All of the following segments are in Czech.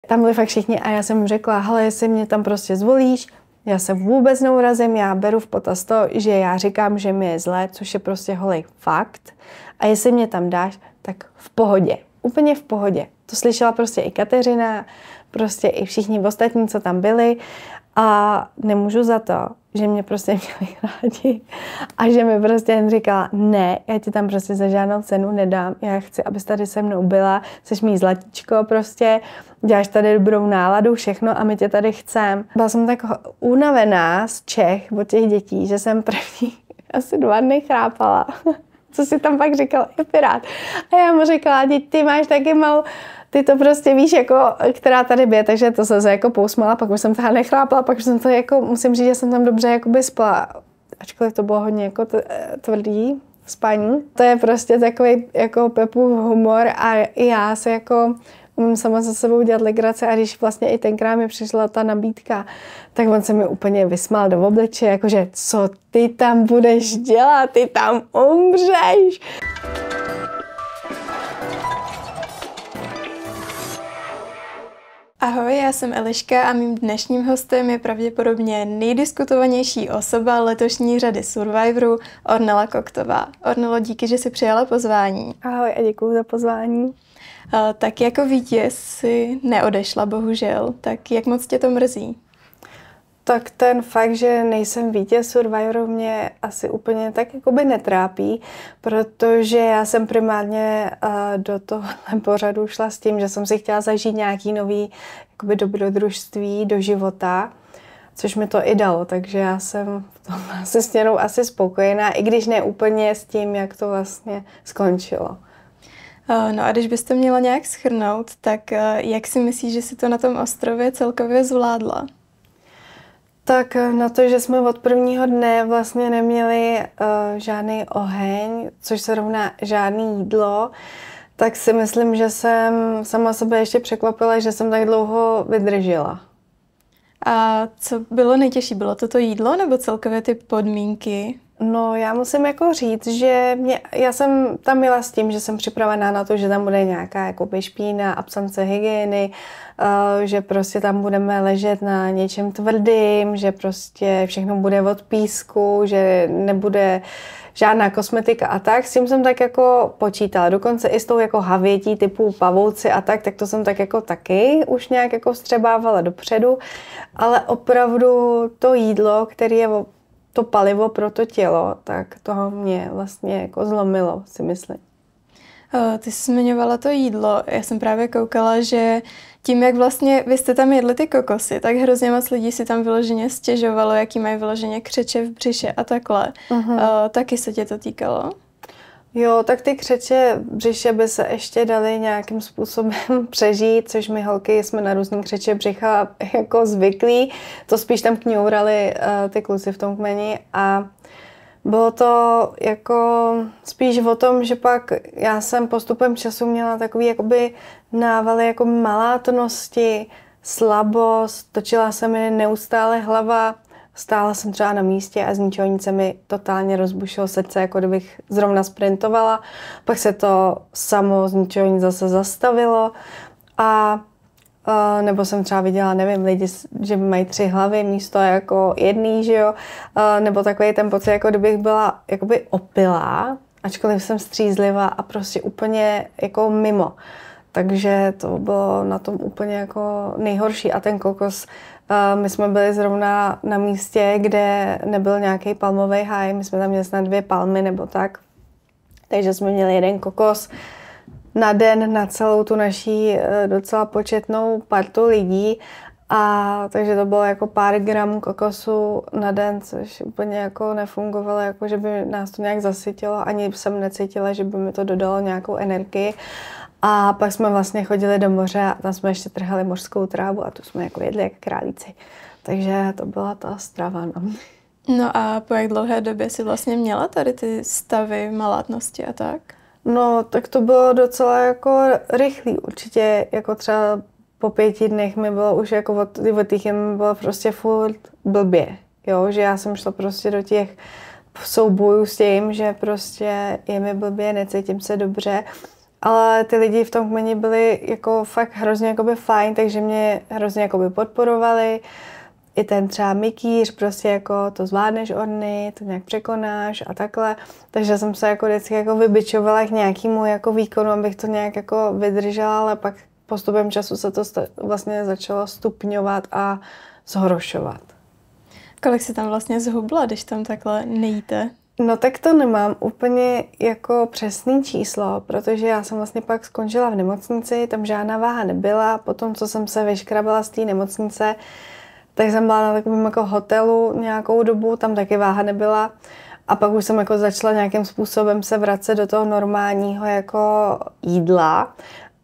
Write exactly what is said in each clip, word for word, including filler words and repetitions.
Tam byli fakt všichni a já jsem mu řekla, hele, jestli mě tam prostě zvolíš, já se vůbec neurazím, já beru v potaz to, že já říkám, že mi je zlé, což je prostě holej fakt. A jestli mě tam dáš, tak v pohodě. Úplně v pohodě. To slyšela prostě i Kateřina, prostě i všichni ostatní, co tam byli. A nemůžu za to, že mě prostě měli rádi a že mi prostě jen říkala, ne, já ti tam prostě za žádnou cenu nedám, já chci, abys tady se mnou byla, jsi mý zlatíčko prostě, děláš tady dobrou náladu, všechno a my tě tady chcem. Byla jsem tak unavená z Čech od těch dětí, že jsem první asi dva dny chrápala. Co si tam pak říkal, je pirát. A já mu říkala, ty máš taky malou, ty to prostě víš, jako, která tady bije, takže to se jako pousmala, pak už jsem toho nechlápala, pak už jsem to jako, musím říct, že jsem tam dobře jakoby spala, ačkoliv to bylo hodně jako tvrdý spaní. To je prostě takový jako Pepův humor a já se jako umím sama se sebou dělat legrace a když vlastně i tenkrát mi přišla ta nabídka, tak on se mi úplně vysmál do obličeje, jakože co ty tam budeš dělat, ty tam umřeš. Ahoj, já jsem Eliška a mým dnešním hostem je pravděpodobně nejdiskutovanější osoba letošní řady Survivoru, Ornela Koktová. Ornelo, díky, že jsi přijala pozvání. Ahoj a děkuji za pozvání. Uh, tak jako vítěz si neodešla, bohužel. Tak jak moc tě to mrzí? Tak ten fakt, že nejsem vítěz Survivoru, mě asi úplně tak jakoby netrápí, protože já jsem primárně uh, do tohohle pořadu šla s tím, že jsem si chtěla zažít nějaký nový jakoby dobrodružství do života, což mi to i dalo, takže já jsem v tom asi směru asi spokojená, i když ne úplně s tím, jak to vlastně skončilo. Uh, no a když byste měla nějak shrnout, tak uh, jak si myslíš, že si to na tom ostrově celkově zvládla? Tak na to, že jsme od prvního dne vlastně neměli uh, žádný oheň, což se rovná žádný jídlo, tak si myslím, že jsem sama sebe ještě překvapila, že jsem tak dlouho vydržela. A co bylo nejtěžší? Bylo to to jídlo nebo celkově ty podmínky? No, já musím jako říct, že mě, já jsem tam jela s tím, že jsem připravená na to, že tam bude nějaká jakoby špína, absence hygieny, uh, že prostě tam budeme ležet na něčem tvrdým, že prostě všechno bude od písku, že nebude žádná kosmetika a tak. S tím jsem tak jako počítala. Dokonce i s tou jako havětí typu pavouci a tak, tak to jsem tak jako taky už nějak jako vstřebávala dopředu. Ale opravdu to jídlo, které je to palivo pro to tělo, tak toho mě vlastně jako zlomilo, si myslím. Ty jsi zmiňovala to jídlo. Já jsem právě koukala, že tím, jak vlastně vy jste tam jedli ty kokosy, tak hrozně moc lidí si tam vyloženě stěžovalo, jaký mají vyloženě křeče v břiše a takhle. Uh-huh. Taky se tě to týkalo? Jo, tak ty křeče v břiše by se ještě daly nějakým způsobem přežít, což my holky jsme na různý křeče břicha jako zvyklí. To spíš tam kňourali uh, ty kluci v tom kmeni a bylo to jako spíš o tom, že pak já jsem postupem času měla takový jakoby návaly jako malátnosti, slabost, točila se mi neustále hlava, stála jsem třeba na místě a z ničeho nic se mi totálně rozbušilo srdce, jako kdybych zrovna sprintovala. Pak se to samo z ničeho nic zase zastavilo a Uh, nebo jsem třeba viděla, nevím, lidi, že mají tři hlavy místo jako jedný, že jo, uh, nebo takový ten pocit, jako kdybych byla jakoby opilá, ačkoliv jsem střízlivá a prostě úplně jako mimo. Takže to bylo na tom úplně jako nejhorší a ten kokos, uh, my jsme byli zrovna na místě, kde nebyl nějaký palmový háj, my jsme tam měli snad dvě palmy nebo tak, takže jsme měli jeden kokos na den na celou tu naší docela početnou partu lidí a takže to bylo jako pár gramů kokosu na den, což úplně jako nefungovalo, jako že by nás to nějak zasytilo, ani jsem necítila, že by mi to dodalo nějakou energii. A pak jsme vlastně chodili do moře a tam jsme ještě trhali mořskou trávu a tu jsme jako jedli jak králíci. Takže to byla ta strava. No. No a po jak dlouhé době si vlastně měla tady ty stavy malátnosti a tak? No, tak to bylo docela jako rychlý. Určitě jako třeba po pěti dnech mi bylo už jako od, od těch mi bylo prostě furt blbě. Jo, že já jsem šla prostě do těch soubojů s tím, že prostě je mi blbě, necítím se dobře. ale ty lidi v tom kmeni byli jako fakt hrozně jakoby fajn, takže mě hrozně jakoby podporovali. I ten třeba mikýř, prostě jako to zvládneš Orny, to nějak překonáš a takhle. Takže jsem se jako vždycky jako vybičovala k nějakému jako výkonu, abych to nějak jako vydržela, ale pak postupem času se to vlastně začalo stupňovat a zhoršovat. Kolik si tam vlastně zhubla, když tam takhle nejíte? No tak to nemám úplně jako přesný číslo, protože já jsem vlastně pak skončila v nemocnici, tam žádná váha nebyla. Potom, co jsem se vyškrabala z té nemocnice, tak jsem byla na takovém jako hotelu nějakou dobu, tam taky váha nebyla. A pak už jsem jako začala nějakým způsobem se vracet do toho normálního jako jídla.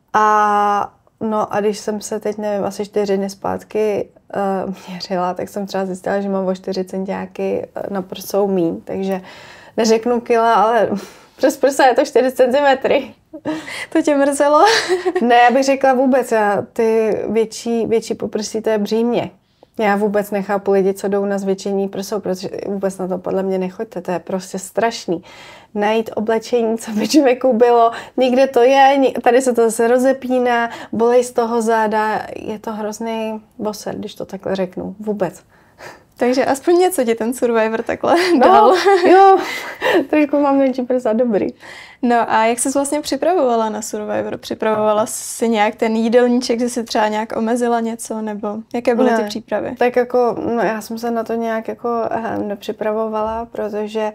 A no a když jsem se teď, nevím, asi čtyři dny zpátky uh, měřila, tak jsem třeba zjistila, že mám o čtyři centiáky na prsou míň. Takže neřeknu kila, ale přes prsa je to čtyři centimetry. To tě mrzelo? Ne, já bych řekla vůbec, já ty větší, větší poprsí, to je břímě. Já vůbec nechápu lidi, co jdou na zvětšení prsou, protože vůbec na to podle mě nechoďte, to je prostě strašný. Najít oblečení, co by člověku bylo, někde to je, tady se to zase rozepíná, bolej z toho záda, je to hrozný boser, když to takhle řeknu, vůbec. Takže aspoň něco ti ten Survivor takhle no, dal. Jo, trošku mám menší prsa, dobrý. No a jak jsi vlastně připravovala na Survivor? Připravovala jsi nějak ten jídelníček, že jsi třeba nějak omezila něco, nebo jaké byly ne, ty přípravy? Tak jako, no já jsem se na to nějak jako nepřipravovala, protože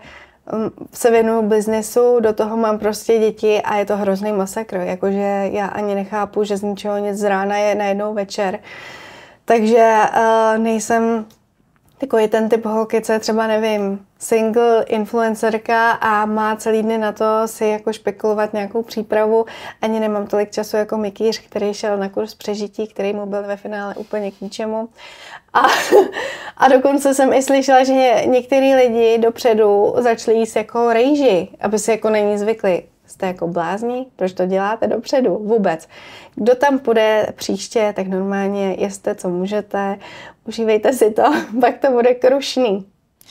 se věnuju biznesu, do toho mám prostě děti a je to hrozný masakr, jakože já ani nechápu, že z ničeho nic z rána je najednou večer. Takže uh, nejsem takový ten typ holky, co je třeba, nevím, single influencerka a má celý dny na to si jako špekulovat nějakou přípravu. Ani nemám tolik času jako mikýř, který šel na kurz přežití, který mu byl ve finále úplně k ničemu. A, a dokonce jsem i slyšela, že některý lidi dopředu začali jíst jako rejži, aby si jako na ní zvykli. Jste jako blázni? Proč to děláte dopředu? Vůbec. Kdo tam půjde příště, tak normálně jeste, co můžete, užívejte si to, pak to bude krušný.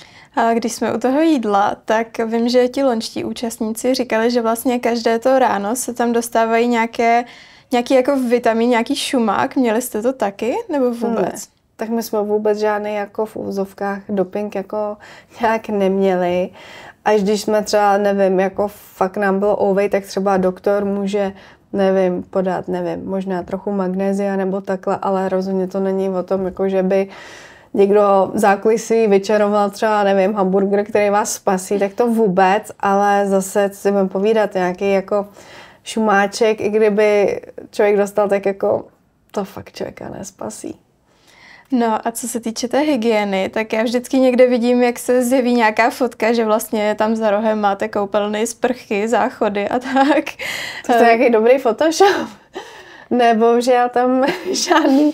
A když jsme u toho jídla, tak vím, že ti lončtí účastníci říkali, že vlastně každé to ráno se tam dostávají nějaké, nějaký jako vitamin, nějaký šumák. Měli jste to taky, nebo vůbec? Ne. Tak my jsme vůbec žádný jako v úzovkách doping jako nějak neměli. Až když jsme třeba, nevím, jako fakt nám bylo ouvej, tak třeba doktor může, nevím, podat, nevím, možná trochu magnézia nebo takhle, ale rozhodně to není o tom, jako že by někdo v zákulisí vyčaroval třeba, nevím, hamburger, který vás spasí, tak to vůbec, ale zase, co si budeme povídat, nějaký jako šumáček, i kdyby člověk dostal, tak jako to fakt člověka nespasí. No a co se týče té hygieny, tak já vždycky někde vidím, jak se zjeví nějaká fotka, že vlastně tam za rohem máte koupelny, sprchy, záchody a tak. To je nějaký dobrý Photoshop. Ne, bohužel tam žádný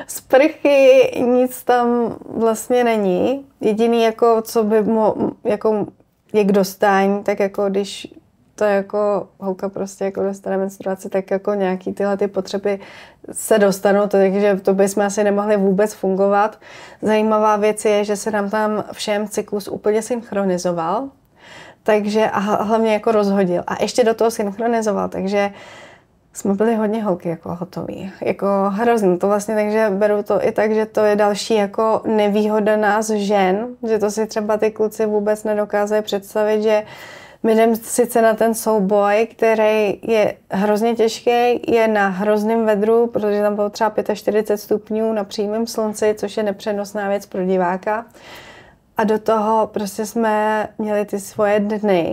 sprchy, nic tam vlastně není. Jediný, jako, co by mo, jako je k dostání, tak jako když to jako holka prostě jako dostane menstruaci, tak jako nějaký tyhle ty potřeby se dostanou, takže to bychom asi nemohli vůbec fungovat. Zajímavá věc je, že se nám tam všem cyklus úplně synchronizoval, takže a hlavně jako rozhodil a ještě do toho synchronizoval, takže jsme byli hodně holky jako hotoví, jako hrozný to vlastně, takže beru to i tak, že to je další jako nevýhoda nás žen, že to si třeba ty kluci vůbec nedokázají představit, že my jdeme sice na ten souboj, který je hrozně těžký, je na hrozném vedru, protože tam bylo třeba čtyřicet pět stupňů na přímém slunci, což je nepřenosná věc pro diváka. A do toho prostě jsme měli ty svoje dny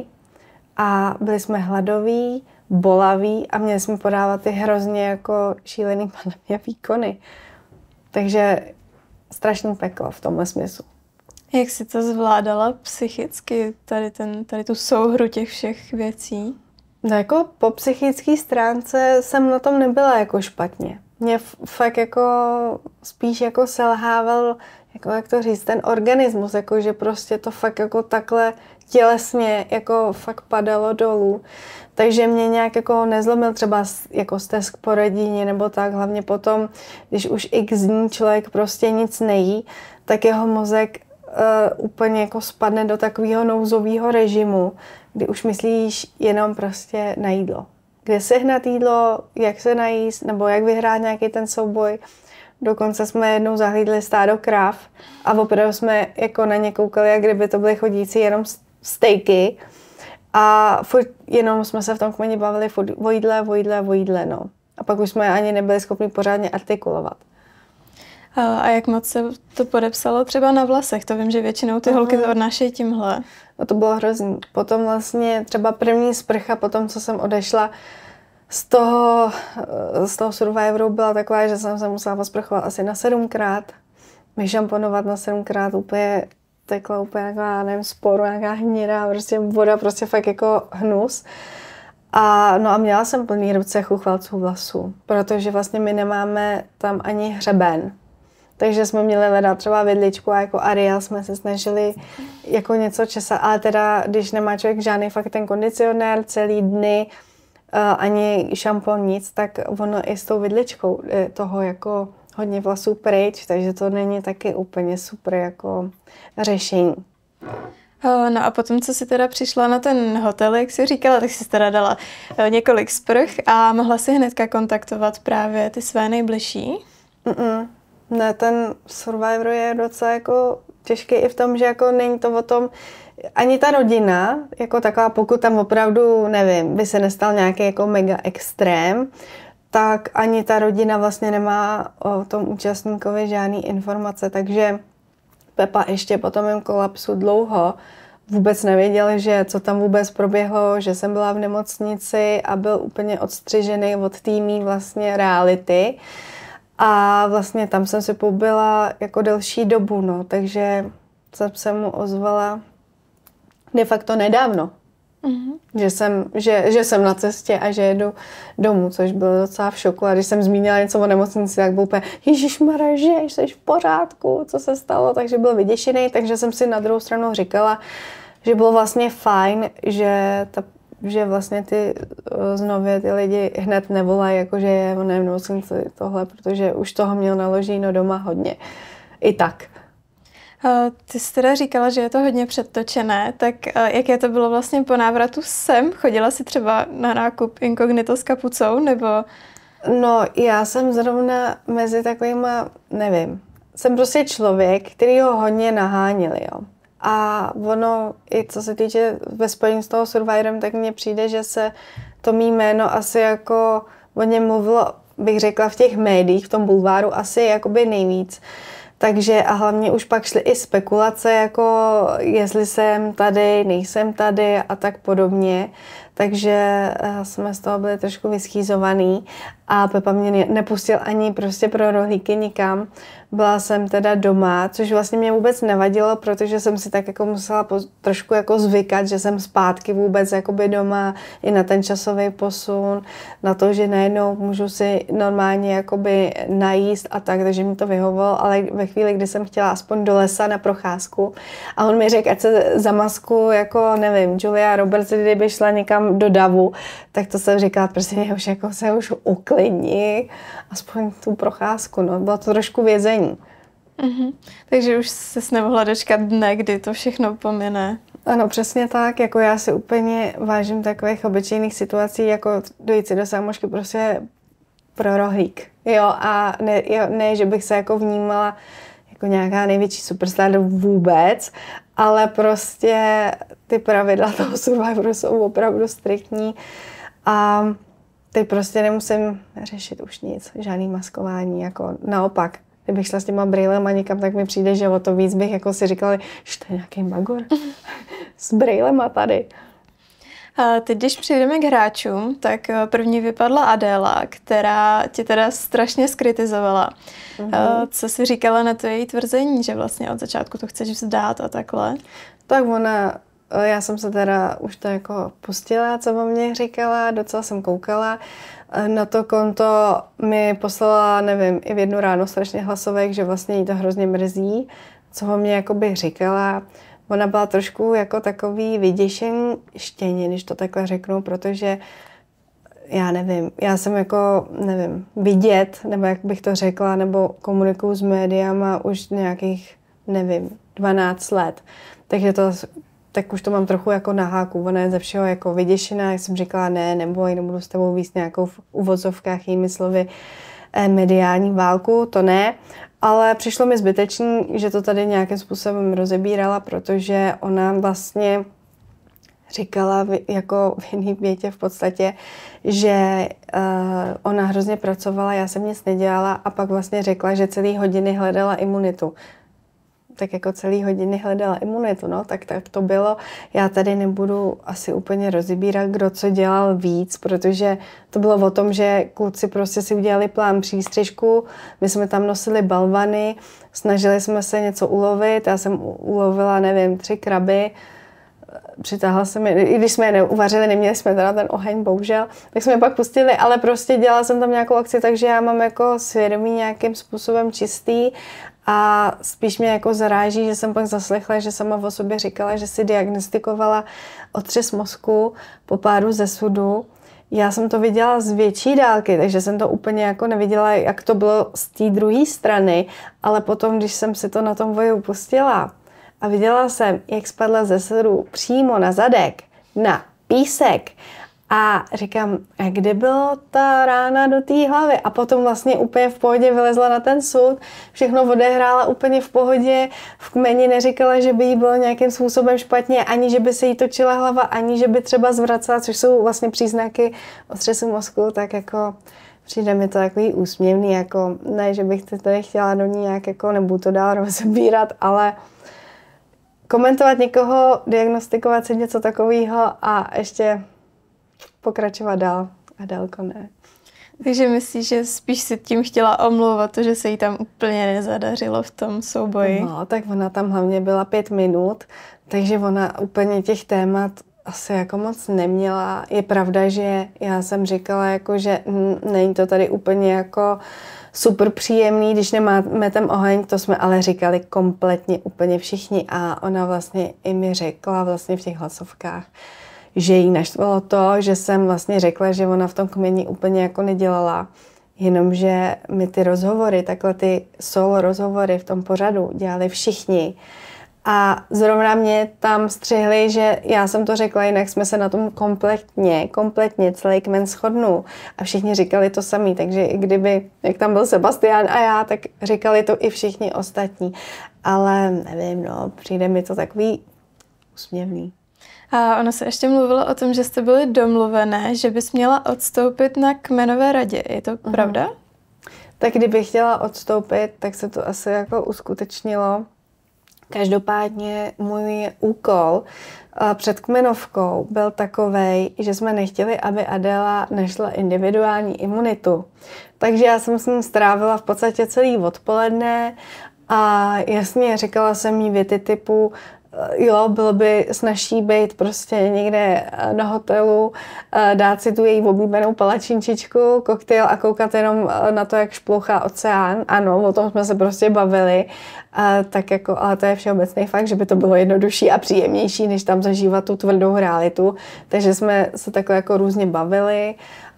a byli jsme hladoví, bolaví a měli jsme podávat ty hrozně jako šílený podle mě výkony. Takže strašný peklo v tomhle smyslu. Jak jsi to zvládala psychicky, tady, ten, tady tu souhru těch všech věcí? No jako po psychické stránce jsem na tom nebyla jako špatně. Mě fakt jako spíš jako selhával, jako jak to říct, ten organismus, jako že prostě to fakt jako takhle tělesně jako fakt padalo dolů. Takže mě nějak jako nezlomil třeba jako stesk po rodině nebo tak, hlavně potom, když už x dní člověk prostě nic nejí, tak jeho mozek Uh, úplně jako spadne do takového nouzového režimu, kdy už myslíš jenom prostě na jídlo. kde sehnat jídlo, jak se najíst, nebo jak vyhrát nějaký ten souboj. Dokonce jsme jednou zahlídli stádo kráv a opravdu jsme jako na ně koukali, jak kdyby to byly chodící jenom stejky. A furt jenom jsme se v tom kmeni bavili o jídle, o jídle, o jídle, no. A pak už jsme ani nebyli schopni pořádně artikulovat. A jak moc se to podepsalo třeba na vlasech? To vím, že většinou ty holky to odnášejí tímhle. No to bylo hrozný. Potom vlastně třeba první sprcha, potom co jsem odešla z toho, z toho Survivoru, byla taková, že jsem se musela posprchovat asi na sedmkrát. Vyšamponovat na sedmkrát, úplně tekla úplně nějaká, nevím, sporu, nějaká hnědá, prostě voda, prostě fakt jako hnus. A, no a měla jsem plný ruce chuchvalců vlasů, protože vlastně my nemáme tam ani hřeben. Takže jsme měli hledat třeba vidličku a jako Ariel jsme se snažili jako něco česat, ale teda, když nemá člověk žádný fakt ten kondicionér celý dny, uh, ani šampon, nic, tak ono i s tou vidličkou je toho jako hodně vlasů pryč, takže to není taky úplně super jako řešení. No a potom, co jsi teda přišla na ten hotel, jak jsi říkala, tak jsi teda dala několik sprch a mohla si hnedka kontaktovat právě ty své nejbližší? Mm-mm. Ne, ten Survivor je docela jako těžký i v tom, že jako není to o tom, ani ta rodina, jako taková, pokud tam opravdu, nevím, by se nestal nějaký jako mega extrém, tak ani ta rodina vlastně nemá o tom účastníkovi žádný informace, takže Pepa ještě po tom mém kolapsu dlouho vůbec nevěděl, že co tam vůbec proběhlo, že jsem byla v nemocnici a byl úplně odstřižený od týmí vlastně reality. A vlastně tam jsem si pobyla jako delší dobu, no, takže jsem se mu ozvala de facto nedávno. Mm-hmm. Že, jsem, že, že jsem na cestě a že jedu domů, což bylo docela v šoku. A když jsem zmínila něco o nemocnici, tak byl úplně ježišmarja, že jsi v pořádku, co se stalo, takže byl vyděšený, takže jsem si na druhou stranu říkala, že bylo vlastně fajn, že ta že vlastně ty znovu ty lidi hned nevolají, jakože je on nevím, tohle, protože už toho měl naloženo doma hodně. I tak. Ty jsi teda říkala, že je to hodně předtočené, tak jaké to bylo vlastně po návratu sem? Chodila jsi třeba na nákup inkognito s kapucou, nebo? No, já jsem zrovna mezi takovýma, nevím, jsem prostě člověk, který ho hodně nahánili, jo. A ono, i co se týče ve spojení s toho Survivorem, tak mně přijde, že se to mý jméno asi jako o něm mluvilo, bych řekla, v těch médiích, v tom bulváru asi jakoby nejvíc. Takže a hlavně už pak šly i spekulace, jako jestli jsem tady, nejsem tady a tak podobně. Takže jsme z toho byli trošku vyschýzovaný a Pepa mě nepustil ani prostě pro rohlíky nikam. Byla jsem teda doma, což vlastně mě vůbec nevadilo, protože jsem si tak jako musela po, trošku jako zvykat, že jsem zpátky vůbec jakoby doma i na ten časový posun, na to, že najednou můžu si normálně jakoby najíst a tak, takže mi to vyhovovalo, ale ve chvíli, kdy jsem chtěla aspoň do lesa na procházku a on mi řekl, ať se zamasku jako, nevím, Julia Roberts, kdyby šla někam do davu, tak to jsem říkala, prostě mě už jako se už uklidni, aspoň tu procházku, no, bylo to trošku vězení. Mm-hmm. Takže už ses nemohla dočkat dne, kdy to všechno pomine. Ano, přesně tak, jako já si úplně vážím takových obyčejných situací, jako dojít si do sámošky prostě pro rohlík, jo, a ne, jo, ne, že bych se jako vnímala jako nějaká největší superstar vůbec, ale prostě ty pravidla toho Survivoru jsou opravdu striktní a teď prostě nemusím řešit už nic, žádný maskování, jako naopak. Kdybych šla s těma brýlema někam, tak mi přijde, že o to víc bych jako si říkala, že to je nějaký magor s brýlema tady. A teď, když přijdeme k hráčům, tak první vypadla Adéla, která tě teda strašně skritizovala. Uh-huh. Co jsi říkala na to její tvrzení, že vlastně od začátku to chceš vzdát a takhle? Tak ona, já jsem se teda už to jako pustila, co o mě říkala, docela jsem koukala. Na to konto mi poslala, nevím, i v jednu ráno strašně hlasovek, že vlastně jí to hrozně mrzí, co o mě jakoby říkala. Ona byla trošku jako takový vyděšený štěně, když to takhle řeknu, protože já nevím, já jsem jako, nevím, vidět, nebo jak bych to řekla, nebo komunikuju s médiama už nějakých, nevím, dvanáct let. Takže to tak už to mám trochu jako na háku. Ona je ze všeho jako vyděšená, jak jsem říkala, ne, neboj, nebudu s tebou víc nějakou v uvozovkách jinými slovy eh, mediální válku, to ne. Ale přišlo mi zbytečný, že to tady nějakým způsobem rozebírala, protože ona vlastně říkala jako v jiný větě v podstatě, že uh, ona hrozně pracovala, já jsem nic nedělala a pak vlastně řekla, že celý hodiny hledala imunitu. Tak jako celý hodiny hledala imunitu, no, tak, tak to bylo. Já tady nebudu asi úplně rozebírat, kdo co dělal víc, protože to bylo o tom, že kluci prostě si udělali plán přístřežku, my jsme tam nosili balvany, snažili jsme se něco ulovit, já jsem ulovila, nevím, tři kraby, přitáhla jsem je, i když jsme je neuvařili, neměli jsme teda ten oheň, bohužel, tak jsme je pak pustili, ale prostě dělala jsem tam nějakou akci, takže já mám jako svědomí nějakým způsobem čistý a spíš mě jako zaráží, že jsem pak zaslechla, že sama o sobě říkala, že si diagnostikovala otřes mozku po pádu ze sudu. Já jsem to viděla z větší dálky, takže jsem to úplně jako neviděla, jak to bylo z té druhé strany, ale potom, když jsem si to na tom voju pustila, a viděla jsem, jak spadla ze sudu přímo na zadek, na písek. A říkám, a kde byla ta rána do té hlavy? A potom vlastně úplně v pohodě vylezla na ten sud, všechno odehrála úplně v pohodě, v kmeni neříkala, že by jí bylo nějakým způsobem špatně, ani že by se jí točila hlava, ani že by třeba zvracela, což jsou vlastně příznaky otřesu mozku, tak jako přijde mi to takový úsměvný, jako ne, že bych to tady chtěla do ní nějak, jako nebudu to dál rozebírat, ale komentovat někoho, diagnostikovat si něco takového a ještě pokračovat dál a dálko ne. Takže myslíš, že spíš si tím chtěla omlouvat to, že se jí tam úplně nezadařilo v tom souboji? No, tak ona tam hlavně byla pět minut, takže ona úplně těch témat asi jako moc neměla. Je pravda, že já jsem říkala, jako, že hm, není to tady úplně jako super příjemný, když nemáme ten oheň, to jsme ale říkali kompletně úplně všichni a ona vlastně i mi řekla vlastně v těch hlasovkách, že jí naštvalo to, že jsem vlastně řekla, že ona v tom kmeni úplně jako nedělala, jenomže my ty rozhovory, takhle ty solo rozhovory v tom pořadu dělali všichni. A zrovna mě tam střihli, že já jsem to řekla, jinak jsme se na tom kompletně, kompletně celý kmen shodnul. A všichni říkali to samý, takže i kdyby, jak tam byl Sebastián a já, tak říkali to i všichni ostatní. Ale nevím, no, přijde mi to takový úsměvný. A ona se ještě mluvila o tom, že jste byli domluvené, že bys měla odstoupit na kmenové radě. Je to uh-huh. pravda? Tak kdybych chtěla odstoupit, tak se to asi jako uskutečnilo. Každopádně můj úkol před kmenovkou byl takovej, že jsme nechtěli, aby Adéla našla individuální imunitu. Takže já jsem s ním strávila v podstatě celý odpoledne a jasně říkala jsem jí věty typu, jo, bylo by snazší být prostě někde na hotelu, dát si tu její oblíbenou palačinčičku, koktejl a koukat jenom na to, jak šplouchá oceán. Ano, o tom jsme se prostě bavili. A tak jako, ale to je všeobecný fakt, že by to bylo jednodušší a příjemnější, než tam zažívat tu tvrdou realitu. Takže jsme se takhle jako různě bavili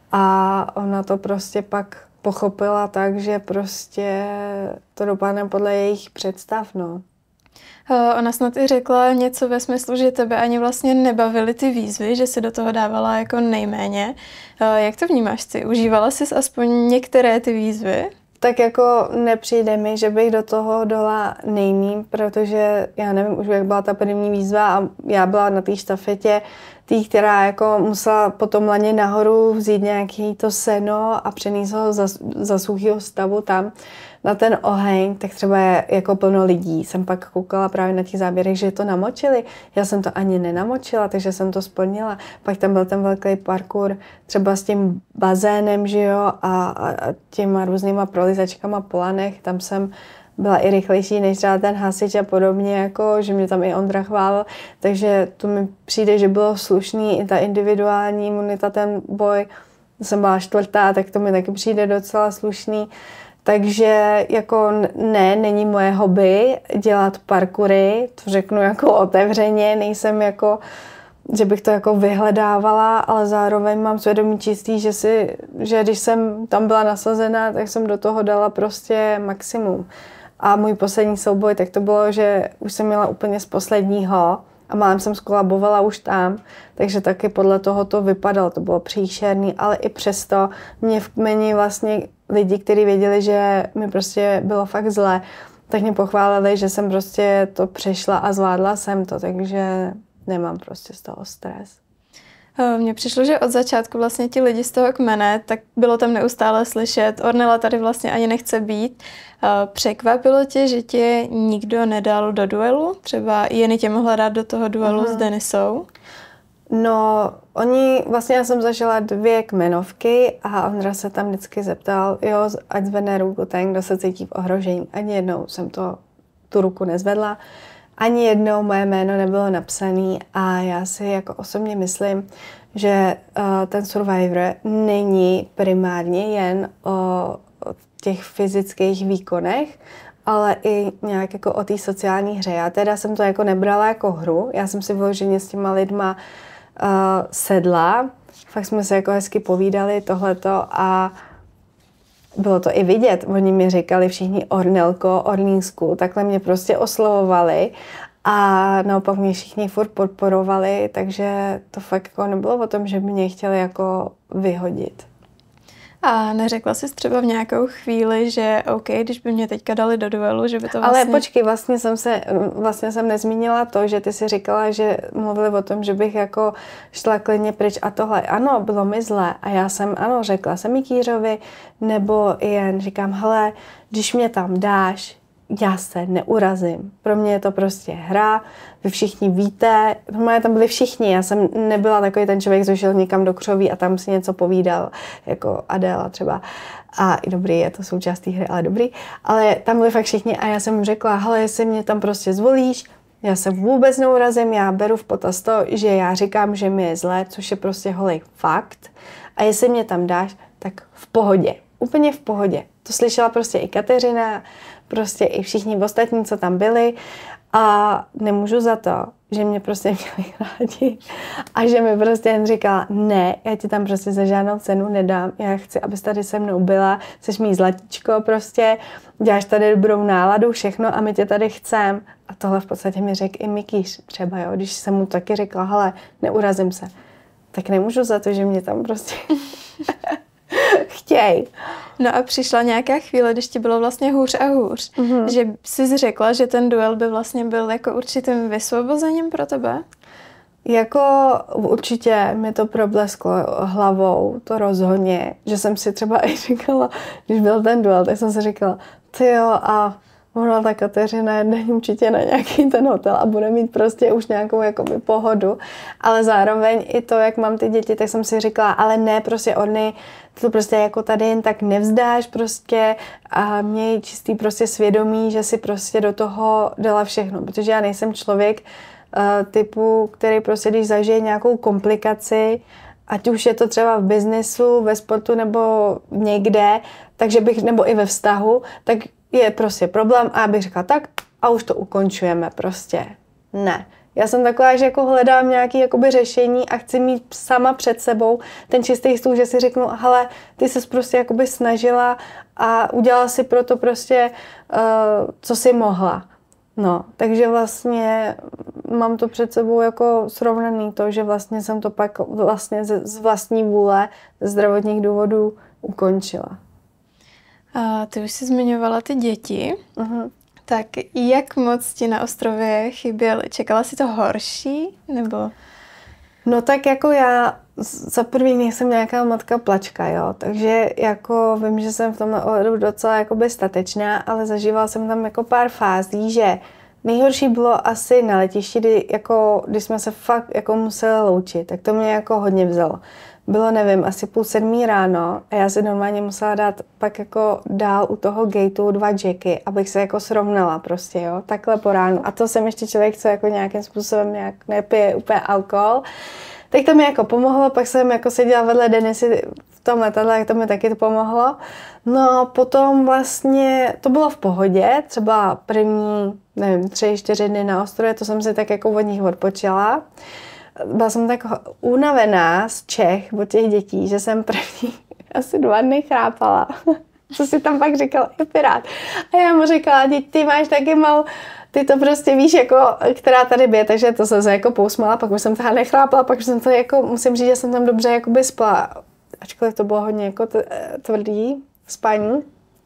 a ona to prostě pak pochopila tak, že prostě to dopadne podle jejich představ, no. Ona snad i řekla něco ve smyslu, že tebe ani vlastně nebavily ty výzvy, že si do toho dávala jako nejméně. Jak to vnímáš ty? Užívala jsi aspoň některé ty výzvy? Tak jako nepřijde mi, že bych do toho dala nejmíň, protože já nevím už, jak byla ta první výzva a já byla na té štafetě, tý, která jako musela po tom laně nahoru vzít nějaký to seno a přenést ho za, za suchýho stavu tam na ten oheň, tak třeba je jako plno lidí. Jsem pak koukala právě na těch záběrech, že to namočili. Já jsem to ani nenamočila, takže jsem to splnila. Pak tam byl ten velký parkour třeba s tím bazénem, že jo, a, a těma různýma prolizačkama po lanech. Tam jsem byla i rychlejší než třeba ten hasič a podobně, jako, že mě tam i Ondra chválil. Takže to mi přijde, že bylo slušný i ta individuální imunita, ten boj. Jsem byla čtvrtá, tak to mi taky přijde docela slušný. Takže jako ne, není moje hobby dělat parkoury, to řeknu jako otevřeně, nejsem jako, že bych to jako vyhledávala, ale zároveň mám svědomí čistý, že, si, že když jsem tam byla nasazená, tak jsem do toho dala prostě maximum. A můj poslední souboj, tak to bylo, že už jsem měla úplně z posledního a málem jsem skolabovala už tam, takže taky podle toho to vypadalo, to bylo příšerný, ale i přesto mě v kmeni vlastně lidi, kteří věděli, že mi prostě bylo fakt zle, tak mě pochválili, že jsem prostě to přešla a zvládla jsem to, takže nemám prostě z toho stres. Mně přišlo, že od začátku vlastně ti lidi z toho kmene, tak bylo tam neustále slyšet, Ornella tady vlastně ani nechce být. Překvapilo tě, že tě nikdo nedal do duelu? Třeba Jenny tě mohla dát do toho duelu uh-huh. s Denisou? No, oni, vlastně já jsem zažila dvě kmenovky a Ondra se tam vždycky zeptal, jo, ať zvedne ruku ten, kdo se cítí v ohrožení. Ani jednou jsem to, tu ruku nezvedla, ani jednou moje jméno nebylo napsané a já si jako osobně myslím, že uh, ten Survivor není primárně jen o, o těch fyzických výkonech, ale i nějak jako o té sociální hře. Já teda jsem to jako nebrala jako hru, já jsem si vyloženě s těma lidma uh, sedla, fakt jsme se jako hezky povídali tohleto a bylo to i vidět. Oni mi říkali všichni Ornelko, Orlínsku, takhle mě prostě oslovovali a naopak mě všichni furt podporovali, takže to fakt jako nebylo o tom, že by mě chtěli jako vyhodit. A neřekla jsi třeba v nějakou chvíli, že OK, když by mě teďka dali do duelu, že by to vlastně... Ale počkej, vlastně jsem se, vlastně jsem nezmínila to, že ty si říkala, že mluvili o tom, že bych jako šla klidně pryč a tohle. Ano, bylo mi zlé a já jsem, ano, řekla jsem i Kýřovi, nebo jen říkám, hele, když mě tam dáš, já se neurazím. Pro mě je to prostě hra, vy všichni víte, normálně tam byli všichni, já jsem nebyla takový ten člověk, co šel někam do křoví a tam si něco povídal, jako Adéla třeba. A i dobrý, je to součást té hry, ale dobrý. Ale tam byli fakt všichni a já jsem mu řekla, hele, jestli mě tam prostě zvolíš, já se vůbec neurazím, já beru v potaz to, že já říkám, že mi je zlé, což je prostě holý fakt. A jestli mě tam dáš, tak v pohodě, úplně v pohodě. To slyšela prostě i Kateřina, prostě i všichni ostatní, co tam byli a nemůžu za to, že mě prostě měli rádi a že mi prostě jen říkala, ne, já ti tam prostě za žádnou cenu nedám, já chci, abys tady se mnou byla, jsi mý zlatíčko prostě, děláš tady dobrou náladu, všechno a my tě tady chcem. A tohle v podstatě mi řekl i Mikýř třeba, jo, když jsem mu taky řekla, hele, neurazím se, tak nemůžu za to, že mě tam prostě chtěj. No a přišla nějaká chvíle, když ti bylo vlastně hůř a hůř, mm-hmm. že jsi řekla, že ten duel by vlastně byl jako určitým vysvobozením pro tebe? Jako určitě mi to problesklo hlavou, to rozhodně, že jsem si třeba i říkala, když byl ten duel, tak jsem si říkala, tyjo a ona ta Kateřina jde určitě na nějaký ten hotel a bude mít prostě už nějakou jakoby pohodu, ale zároveň i to, jak mám ty děti, tak jsem si říkala, ale ne, prostě Orny, to prostě jako tady jen tak nevzdáš prostě a měj čistý prostě svědomí, že si prostě do toho dala všechno, protože já nejsem člověk uh, typu, který prostě když zažije nějakou komplikaci, ať už je to třeba v biznesu, ve sportu nebo někde, takže bych, nebo i ve vztahu, tak je prostě problém a já bych řekla tak a už to ukončujeme prostě. Ne. Já jsem taková, že jako hledám nějaké jakoby řešení a chci mít sama před sebou ten čistý stůl, že si řeknu, hele, ty ses prostě jakoby snažila a udělala si proto prostě, uh, co si mohla. No, takže vlastně mám to před sebou jako srovnaný to, že vlastně jsem to pak vlastně z vlastní vůle, z zdravotních důvodů ukončila. A ty už jsi zmiňovala ty děti, uh-huh. tak jak moc ti na ostrově chyběly? Čekala jsi to horší, nebo? No tak jako já za první nejsem nějaká matka plačka, jo, takže jako vím, že jsem v tomhle ohledu docela jakoby statečná, ale zažívala jsem tam jako pár fází, že nejhorší bylo asi na letišti, kdy, jako, když jsme se fakt jako museli loučit, tak to mě jako hodně vzalo. Bylo, nevím, asi půl sedmí ráno a já si normálně musela dát pak jako dál u toho gateu dva jacky, abych se jako srovnala prostě, jo, takhle po ránu. A to jsem ještě člověk, co jako nějakým způsobem nějak nepije úplně alkohol. Tak to mi jako pomohlo, pak jsem jako seděla vedle Denisy v tom letadle, to mi taky to pomohlo. No potom vlastně to bylo v pohodě, třeba první, nevím, tři, čtyři dny na ostrově, to jsem si tak jako od nich odpočila. Byla jsem tak unavená z Čech od těch dětí, že jsem první asi dva dny chrápala. Co si tam pak říkal i Pirát. A já mu říkala, děť, ty máš taky malou, ty to prostě víš, jako, která tady by, takže to jsem se jako pousmala, pak už jsem to nechlápala, pak už jsem to jako, musím říct, že jsem tam dobře jakoby spala, ačkoliv to bylo hodně jako tvrdý spání.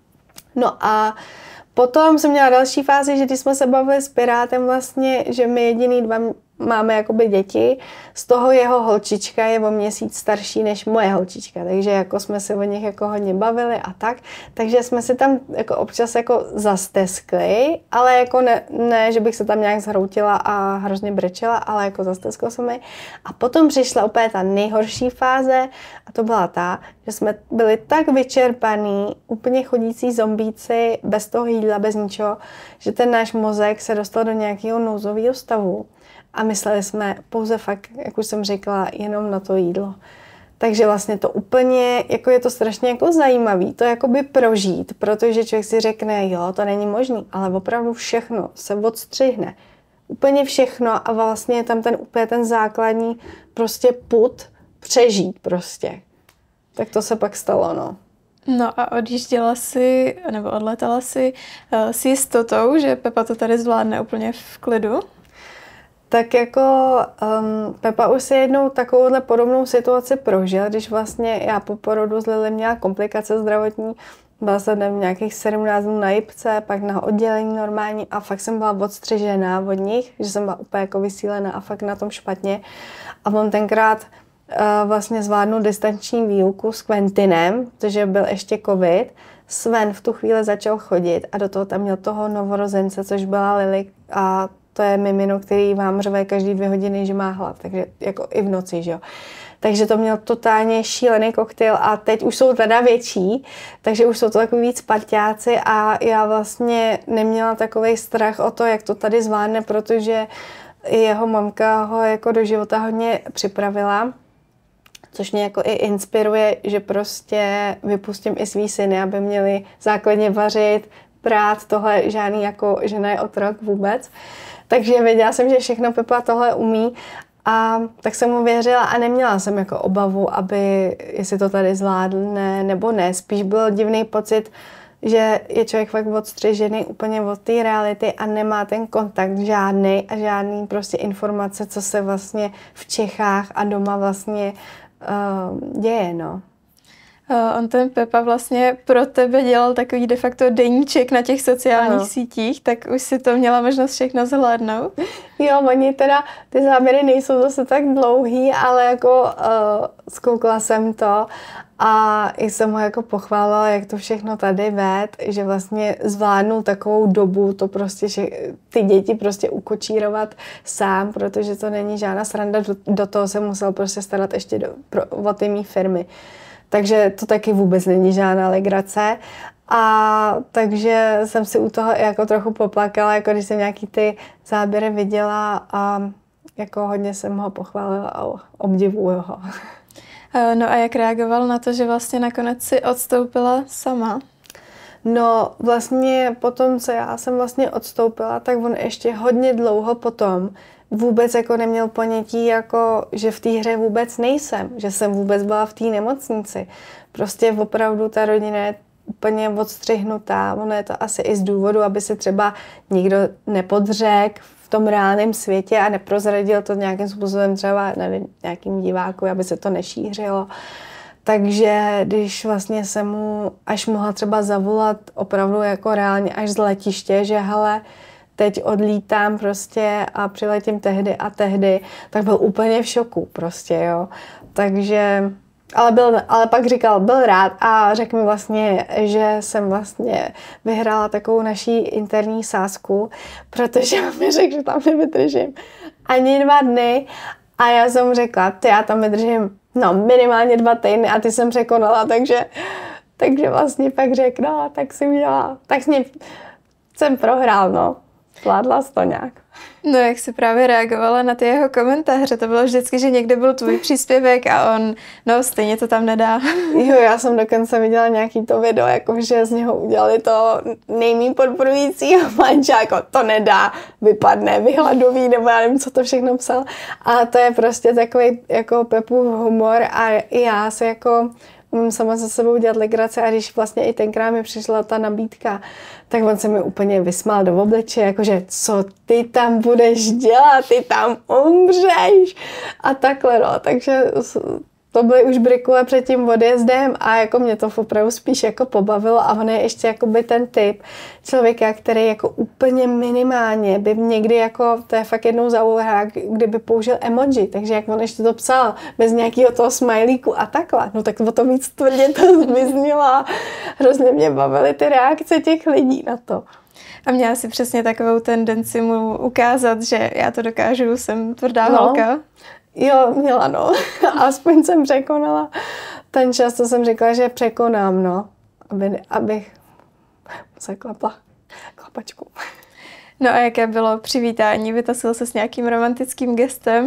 No a potom jsem měla další fázi, že když jsme se bavili s Pirátem vlastně, že my jediný dva máme jakoby děti, z toho jeho holčička je o měsíc starší než moje holčička, takže jako jsme se o nich jako hodně bavili a tak, takže jsme si tam jako občas jako zasteskli, ale jako ne, ne, že bych se tam nějak zhroutila a hrozně brečela, ale jako zasteskla se mi. A potom přišla úplně ta nejhorší fáze a to byla ta, že jsme byli tak vyčerpaní, úplně chodící zombíci, bez toho jídla, bez ničeho, že ten náš mozek se dostal do nějakého nouzového stavu. A mysleli jsme pouze fakt, jak už jsem říkala, jenom na to jídlo. Takže vlastně to úplně, jako je to strašně jako zajímavý, to jakoby prožít, protože člověk si řekne, jo, to není možný, ale opravdu všechno se odstřihne. Úplně všechno a vlastně je tam ten úplně ten základní prostě pud přežít prostě. Tak to se pak stalo, no. No a odjížděla si, nebo odletala si uh, s jistotou, že Pepa to tady zvládne úplně v klidu? Tak jako um, Pepa už si jednou takovouhle podobnou situaci prožil, když vlastně já po porodu s Lily měla komplikace zdravotní. Byla jsem nevím, nějakých sedmnáct dnů na jipce, pak na oddělení normální a fakt jsem byla odstřižená od nich, že jsem byla úplně jako vysílená a fakt na tom špatně. A on tenkrát uh, vlastně zvládnul distanční výuku s Quentinem, protože byl ještě covid. Sven v tu chvíli začal chodit a do toho tam měl toho novorozence, což byla Lily a to je mimino, který vám řve každý dvě hodiny, že má hlad, takže jako i v noci, že jo. Takže to měl totálně šílený koktejl a teď už jsou teda větší, takže už jsou to takový víc parťáci a já vlastně neměla takovej strach o to, jak to tady zvládne, protože jeho mamka ho jako do života hodně připravila, což mě jako i inspiruje, že prostě vypustím i svý syny, aby měli základně vařit, prát, tohle žádný jako žena je otrok vůbec. Takže věděla jsem, že všechno Pepa tohle umí a tak jsem mu věřila a neměla jsem jako obavu, aby jestli to tady zvládne nebo ne. Spíš byl divný pocit, že je člověk fakt odstřižený úplně od té reality a nemá ten kontakt žádný a žádný prostě informace, co se vlastně v Čechách a doma vlastně uh, děje, no. Uh, on ten Pepa vlastně pro tebe dělal takový de facto deníček na těch sociálních ano. sítích, tak už si to měla možnost všechno zvládnout? Jo, oni teda, ty záběry nejsou zase tak dlouhý, ale jako uh, zkoukla jsem to a i jsem ho jako pochválila, jak to všechno tady ved, že vlastně zvládnul takovou dobu to prostě, že ty děti prostě ukočírovat sám, protože to není žádná sranda, do, do toho se musel prostě starat ještě do, pro, o ty mý firmy. Takže to taky vůbec není žádná legrace. A takže jsem si u toho jako trochu poplakala, jako když jsem nějaký ty záběry viděla a jako hodně jsem ho pochválila a obdivuju ho. No a jak reagoval na to, že vlastně nakonec si odstoupila sama? No vlastně potom, co já jsem vlastně odstoupila, tak on ještě hodně dlouho potom vůbec jako neměl ponětí, jako, že v té hře vůbec nejsem, že jsem vůbec byla v té nemocnici. Prostě opravdu ta rodina je úplně odstřihnutá. Ono je to asi i z důvodu, aby se třeba nikdo nepodřekl v tom reálném světě a neprozradil to nějakým způsobem třeba nevím, nějakým diváku, aby se to nešířilo. Takže když vlastně jsem mu až mohla třeba zavolat opravdu jako reálně až z letiště, že hele, teď odlítám prostě a přiletím tehdy a tehdy, tak byl úplně v šoku prostě, jo. Takže, ale, byl, ale pak říkal, byl rád a řekl mi vlastně, že jsem vlastně vyhrála takovou naší interní sázku, protože mi řekl, že tam nevydržím ani dva dny a já jsem mu řekla, ty já tam vydržím no minimálně dva týdny a ty jsem překonala, takže, takže vlastně pak řekl, no tak si udělala, tak s ním jsem prohrál, no. Zvládla jsi to nějak. No jak jsi právě reagovala na ty jeho komentáře, to bylo vždycky, že někde byl tvůj příspěvek a on, no stejně to tam nedá. Jo, já jsem dokonce viděla nějaký to video, jako že z něho udělali to nejmí podporujícího manža, jako to nedá, vypadne, vyhladový, nebo já nevím, co to všechno psal. A to je prostě takový jako Pepův humor a i já se jako umím sama se sebou dělat legrace a když vlastně i tenkrát mi přišla ta nabídka, tak on se mi úplně vysmál do obličeje, jakože co ty tam budeš dělat, ty tam umřeš a takhle, no, takže to byly už brikule před tím odjezdem a jako mě to opravdu spíš jako pobavilo a on je ještě jakoby ten typ člověka, který jako úplně minimálně by někdy jako, to je fakt jednou za úhra, kdyby použil emoji, takže jak on ještě to psal bez nějakého toho smajlíku a takhle, no tak o to víc tvrdě to zmiznilo a hrozně mě bavily ty reakce těch lidí na to. A měla si přesně takovou tendenci mu ukázat, že já to dokážu, jsem tvrdá no. holka. Jo, měla, no. Aspoň jsem překonala ten čas, co jsem říkala, že překonám, no. Aby, abych zaklapla klapačku. No a jaké bylo přivítání? Vytasil se s nějakým romantickým gestem?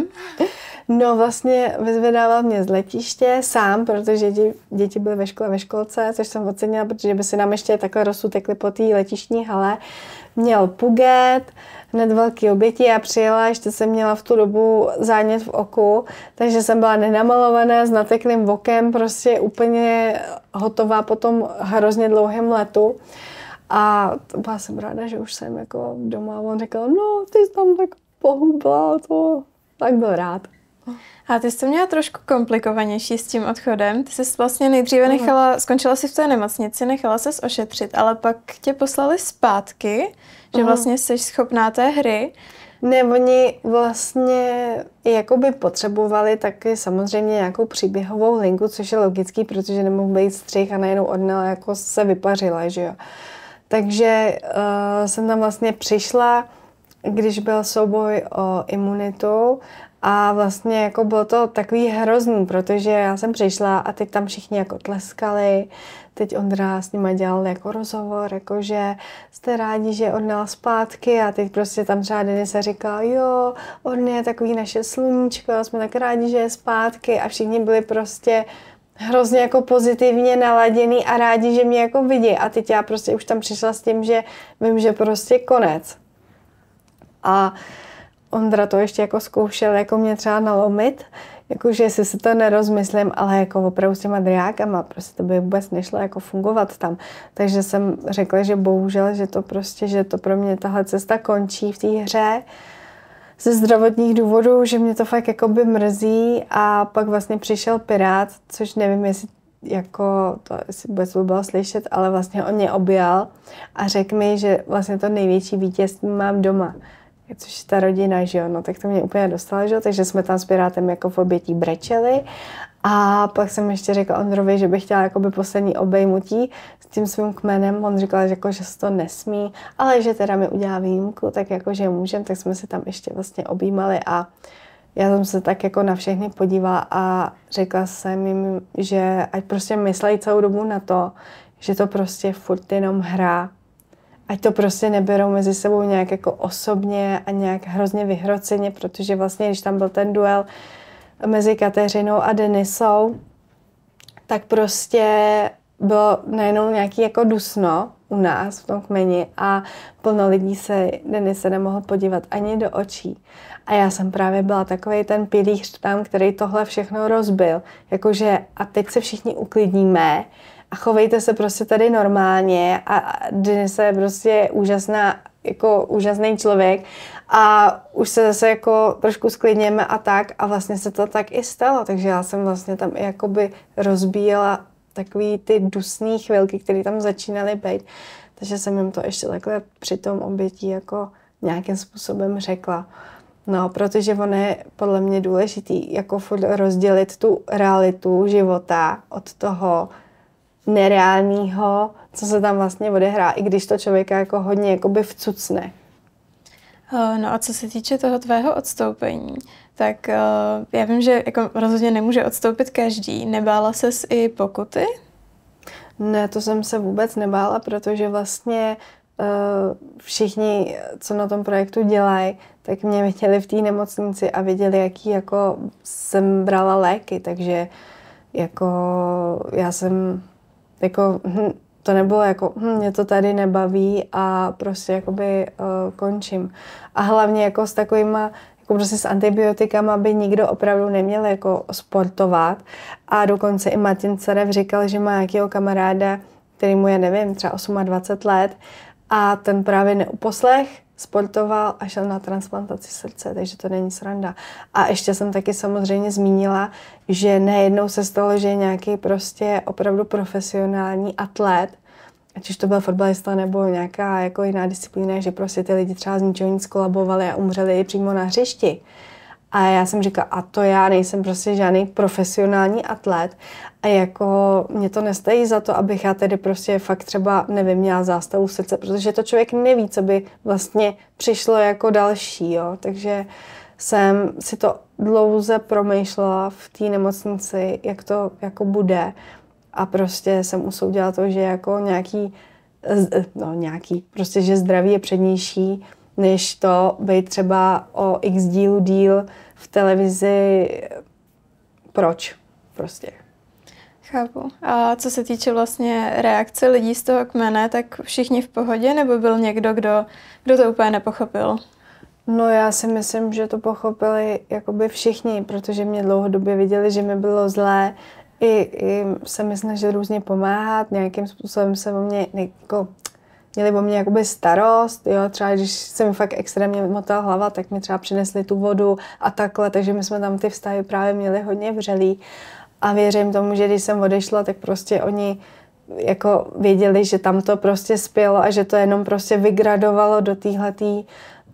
No vlastně vyzvedával mě z letiště sám, protože děti, děti byly ve škole ve školce, což jsem ocenila, protože by si nám ještě takhle rozsutekli po té letištní hale. Měl puget, hned velký oběti a přijela, ještě jsem měla v tu dobu zánět v oku, takže jsem byla nenamalovaná s nateklým okem, prostě úplně hotová po tom hrozně dlouhém letu. A byla jsem ráda, že už jsem jako doma a on říkal, no ty jsi tam tak pohubla, to tak byl rád. A ty jsi to měla trošku komplikovanější s tím odchodem. Ty jsi vlastně nejdříve nechala, skončila si v té nemocnici, nechala ses ošetřit, ale pak tě poslali zpátky, že vlastně jsi schopná té hry. Ne, oni vlastně jakoby potřebovali taky samozřejmě nějakou příběhovou linku, což je logický, protože nemohl být střih a najednou odnala jako se vypařila, že jo. Takže uh, jsem tam vlastně přišla, když byl souboj o imunitu a vlastně jako bylo to takový hrozný, protože já jsem přišla a teď tam všichni jako tleskali, teď Ondra s nima dělal jako rozhovor, jakože jste rádi, že odnal zpátky a teď prostě tam třeba Denisa říkala, jo, on je takový naše sluníčko, jsme tak rádi, že je zpátky a všichni byli prostě hrozně jako pozitivně naladěný a rádi, že mě jako vidí a teď já prostě už tam přišla s tím, že vím, že prostě konec. A Ondra to ještě jako zkoušel jako mě třeba nalomit, jakože si si to nerozmyslím, ale jako opravdu s těma driákama, prostě to by vůbec nešlo jako fungovat tam. Takže jsem řekla, že bohužel, že to prostě, že to pro mě tahle cesta končí v té hře ze zdravotních důvodů, že mě to fakt jako by mrzí a pak vlastně přišel Pirát, což nevím, jestli jako to si vůbec bylo slyšet, ale vlastně on mě objal a řekl mi, že vlastně to největší vítězství mám doma. Což je ta rodina, že jo, no tak to mě úplně dostalo, že jo, takže jsme tam s Pirátem jako v obětí brečeli a pak jsem ještě řekla Ondrovi, že bych chtěla jakoby poslední obejmutí s tím svým kmenem, on říkal, že, jako, že se to nesmí, ale že teda mi udělá výjimku, tak jako, že můžem, tak jsme se tam ještě vlastně objímali a já jsem se tak jako na všechny podívala a řekla jsem jim, že ať prostě myslejí celou dobu na to, že to prostě furt jenom hra. Ať to prostě neberou mezi sebou nějak jako osobně a nějak hrozně vyhroceně, protože vlastně, když tam byl ten duel mezi Kateřinou a Denisou, tak prostě bylo najednou nějaký jako dusno u nás v tom kmeni a plno lidí se Denise nemohl podívat ani do očí. A já jsem právě byla takovej ten pilíř tam, který tohle všechno rozbil. Jakože a teď se všichni uklidníme, a chovejte se prostě tady normálně a Denise je prostě úžasná, jako úžasný člověk a už se zase jako trošku sklidněme a tak a vlastně se to tak i stalo, takže já jsem vlastně tam i jakoby rozbíjela takový ty dusný chvilky, které tam začínaly být, takže jsem jim to ještě takhle při tom obětí jako nějakým způsobem řekla. No, protože ono je podle mě důležitý jako rozdělit tu realitu života od toho nereálního, co se tam vlastně odehrá, i když to člověka jako hodně jakoby vcucne. No a co se týče toho tvého odstoupení, tak uh, já vím, že jako rozhodně nemůže odstoupit každý. Nebála ses i pokuty? Ne, to jsem se vůbec nebála, protože vlastně uh, všichni, co na tom projektu dělají, tak mě viděli v té nemocnici a věděli, jaký jako jsem brala léky, takže jako já jsem jako hm, to nebylo jako, hm, mě to tady nebaví a prostě jakoby uh, končím. A hlavně jako s takovýma jako prostě s antibiotikama by nikdo opravdu neměl jako sportovat. A dokonce i Martin Carev říkal, že má nějakého kamaráda, který mu je, nevím, třeba dvacet osm let a ten právě neuposlech, sportoval a šel na transplantaci srdce, takže to není sranda. A ještě jsem taky samozřejmě zmínila, že nejednou se stalo, že nějaký prostě opravdu profesionální atlet, ať už to byl fotbalista nebo nějaká jako jiná disciplína, že prostě ty lidi třeba z ničeho nic kolabovali a umřeli přímo na hřišti. A já jsem říkala, a to já nejsem prostě žádný profesionální atlet a jako mě to nestojí za to, abych já tedy prostě fakt třeba, nevím, měla zástavu srdce, protože to člověk neví, co by vlastně přišlo jako další, jo. Takže jsem si to dlouze promýšlela v té nemocnici, jak to jako bude a prostě jsem usoudila to, že jako nějaký, no nějaký, prostě, že zdraví je přednější, než to být třeba o x dílu díl v televizi. Proč? Prostě. Chápu. A co se týče vlastně reakce lidí z toho kmene, tak všichni v pohodě, nebo byl někdo, kdo, kdo to úplně nepochopil? No já si myslím, že to pochopili jakoby všichni, protože mě dlouhodobě viděli, že mi bylo zlé. I, i se mi snažili různě pomáhat, nějakým způsobem se o mě jako měli o mě jakoby starost, jo, třeba když se mi fakt extrémně motala hlava, tak mi třeba přinesli tu vodu a takhle, takže my jsme tam ty vztahy právě měli hodně vřelý a věřím tomu, že když jsem odešla, tak prostě oni jako věděli, že tam to prostě spělo a že to jenom prostě vygradovalo do téhletý uh,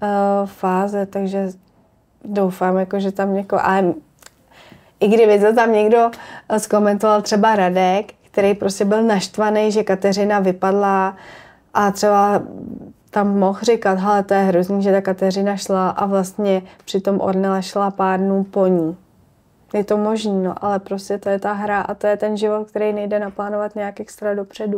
fáze, takže doufám, jako, že tam někoho, ale i kdyby to tam někdo zkomentoval, třeba Radek, který prostě byl naštvaný, že Kateřina vypadla a třeba tam mohl říkat, hele, to je hrozný, že ta Kateřina šla a vlastně přitom Ornella šla pár dnů po ní. Je to možný, no, ale prostě to je ta hra a to je ten život, který nejde naplánovat nějak extra dopředu.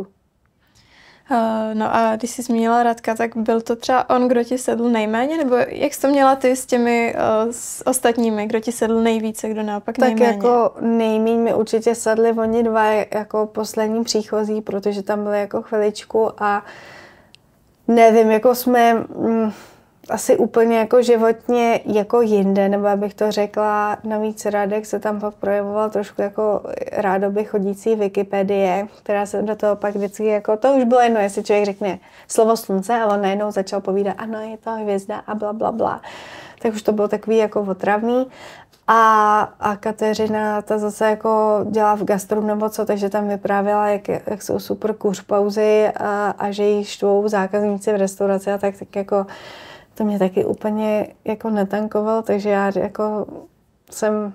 Uh, no a když jsi zmínila Radka, tak byl to třeba on, kdo ti sedl nejméně? Nebo jak jsi to měla ty s těmi uh, s ostatními, kdo ti sedl nejvíce, kdo naopak tak nejméně? Tak jako nejméně mi určitě sedli oni dva jako poslední příchozí, protože tam byli jako chviličku a nevím, jako jsme mm, asi úplně jako životně jako jinde, nebo abych to řekla, navíc Radek se tam pak projevoval trošku jako rádoby chodící Wikipedie, která se do toho pak vždycky jako, to už bylo jedno, jestli člověk řekne slovo slunce a on najednou začal povídat, ano, je to hvězda a bla, bla, bla. Tak už to bylo takový jako otravný. A, a Kateřina ta zase jako dělá v gastru nebo co, takže tam vyprávěla, jak, jak jsou super kuřpauzy a, a že jí štvou zákazníci v restauraci a tak, tak jako to mě taky úplně jako netankovalo, takže já jako jsem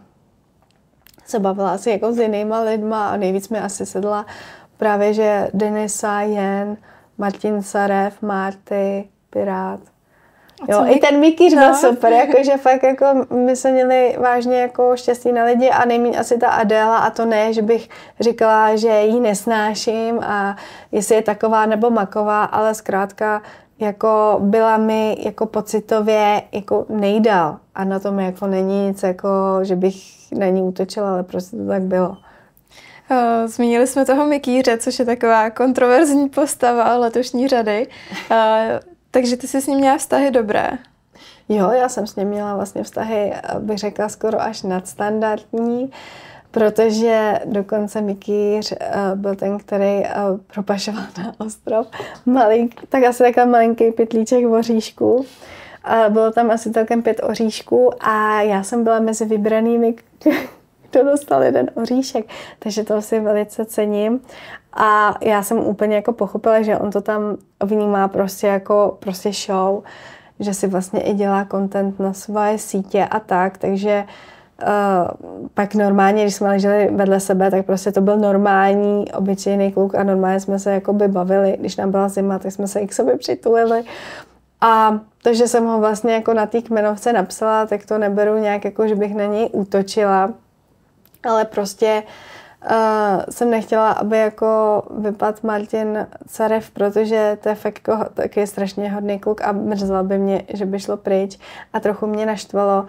se bavila asi jako s jinýma lidma a nejvíc mi asi sedla právě, že Denisa, Jen, Martin Carev, Marty, Pirát. Jo, i ten Mikýř byl no. super, jakože fakt jako my jsme měli vážně jako štěstí na lidi a nejméně asi ta Adéla a to ne, že bych říkala, že ji nesnáším a jestli je taková nebo maková, ale zkrátka jako byla mi jako pocitově jako nejdál a na tom jako není nic jako, že bych na ní útočila, ale prostě to tak bylo. Zmínili jsme toho Mikýře, což je taková kontroverzní postava letošní řady. Takže ty jsi s ním měla vztahy dobré. Jo, já jsem s ním měla vlastně vztahy, bych řekla, skoro až nadstandardní, protože dokonce Mikýř byl ten, který propašoval na ostrov malý, tak asi takový malinký pytlíček oříšků. Bylo tam asi celkem pět oříšků a já jsem byla mezi vybranými, kdo dostal jeden oříšek, takže to si velice cením. A já jsem úplně jako pochopila, že on to tam vnímá prostě jako prostě show, že si vlastně i dělá content na svoje sítě a tak, takže uh, pak normálně, když jsme leželi vedle sebe, tak prostě to byl normální, obyčejný kluk a normálně jsme se jakoby bavili, když nám byla zima, tak jsme se i k sobě přitulili. A to, že jsem ho vlastně jako na té kmenovce napsala, tak to neberu nějak jako, že bych na něj útočila, ale prostě Uh, jsem nechtěla, aby jako vypadl Martin Carev, protože to je fakt jako taky strašně hodný kluk a mrzela by mě, že by šlo pryč. A trochu mě naštvalo,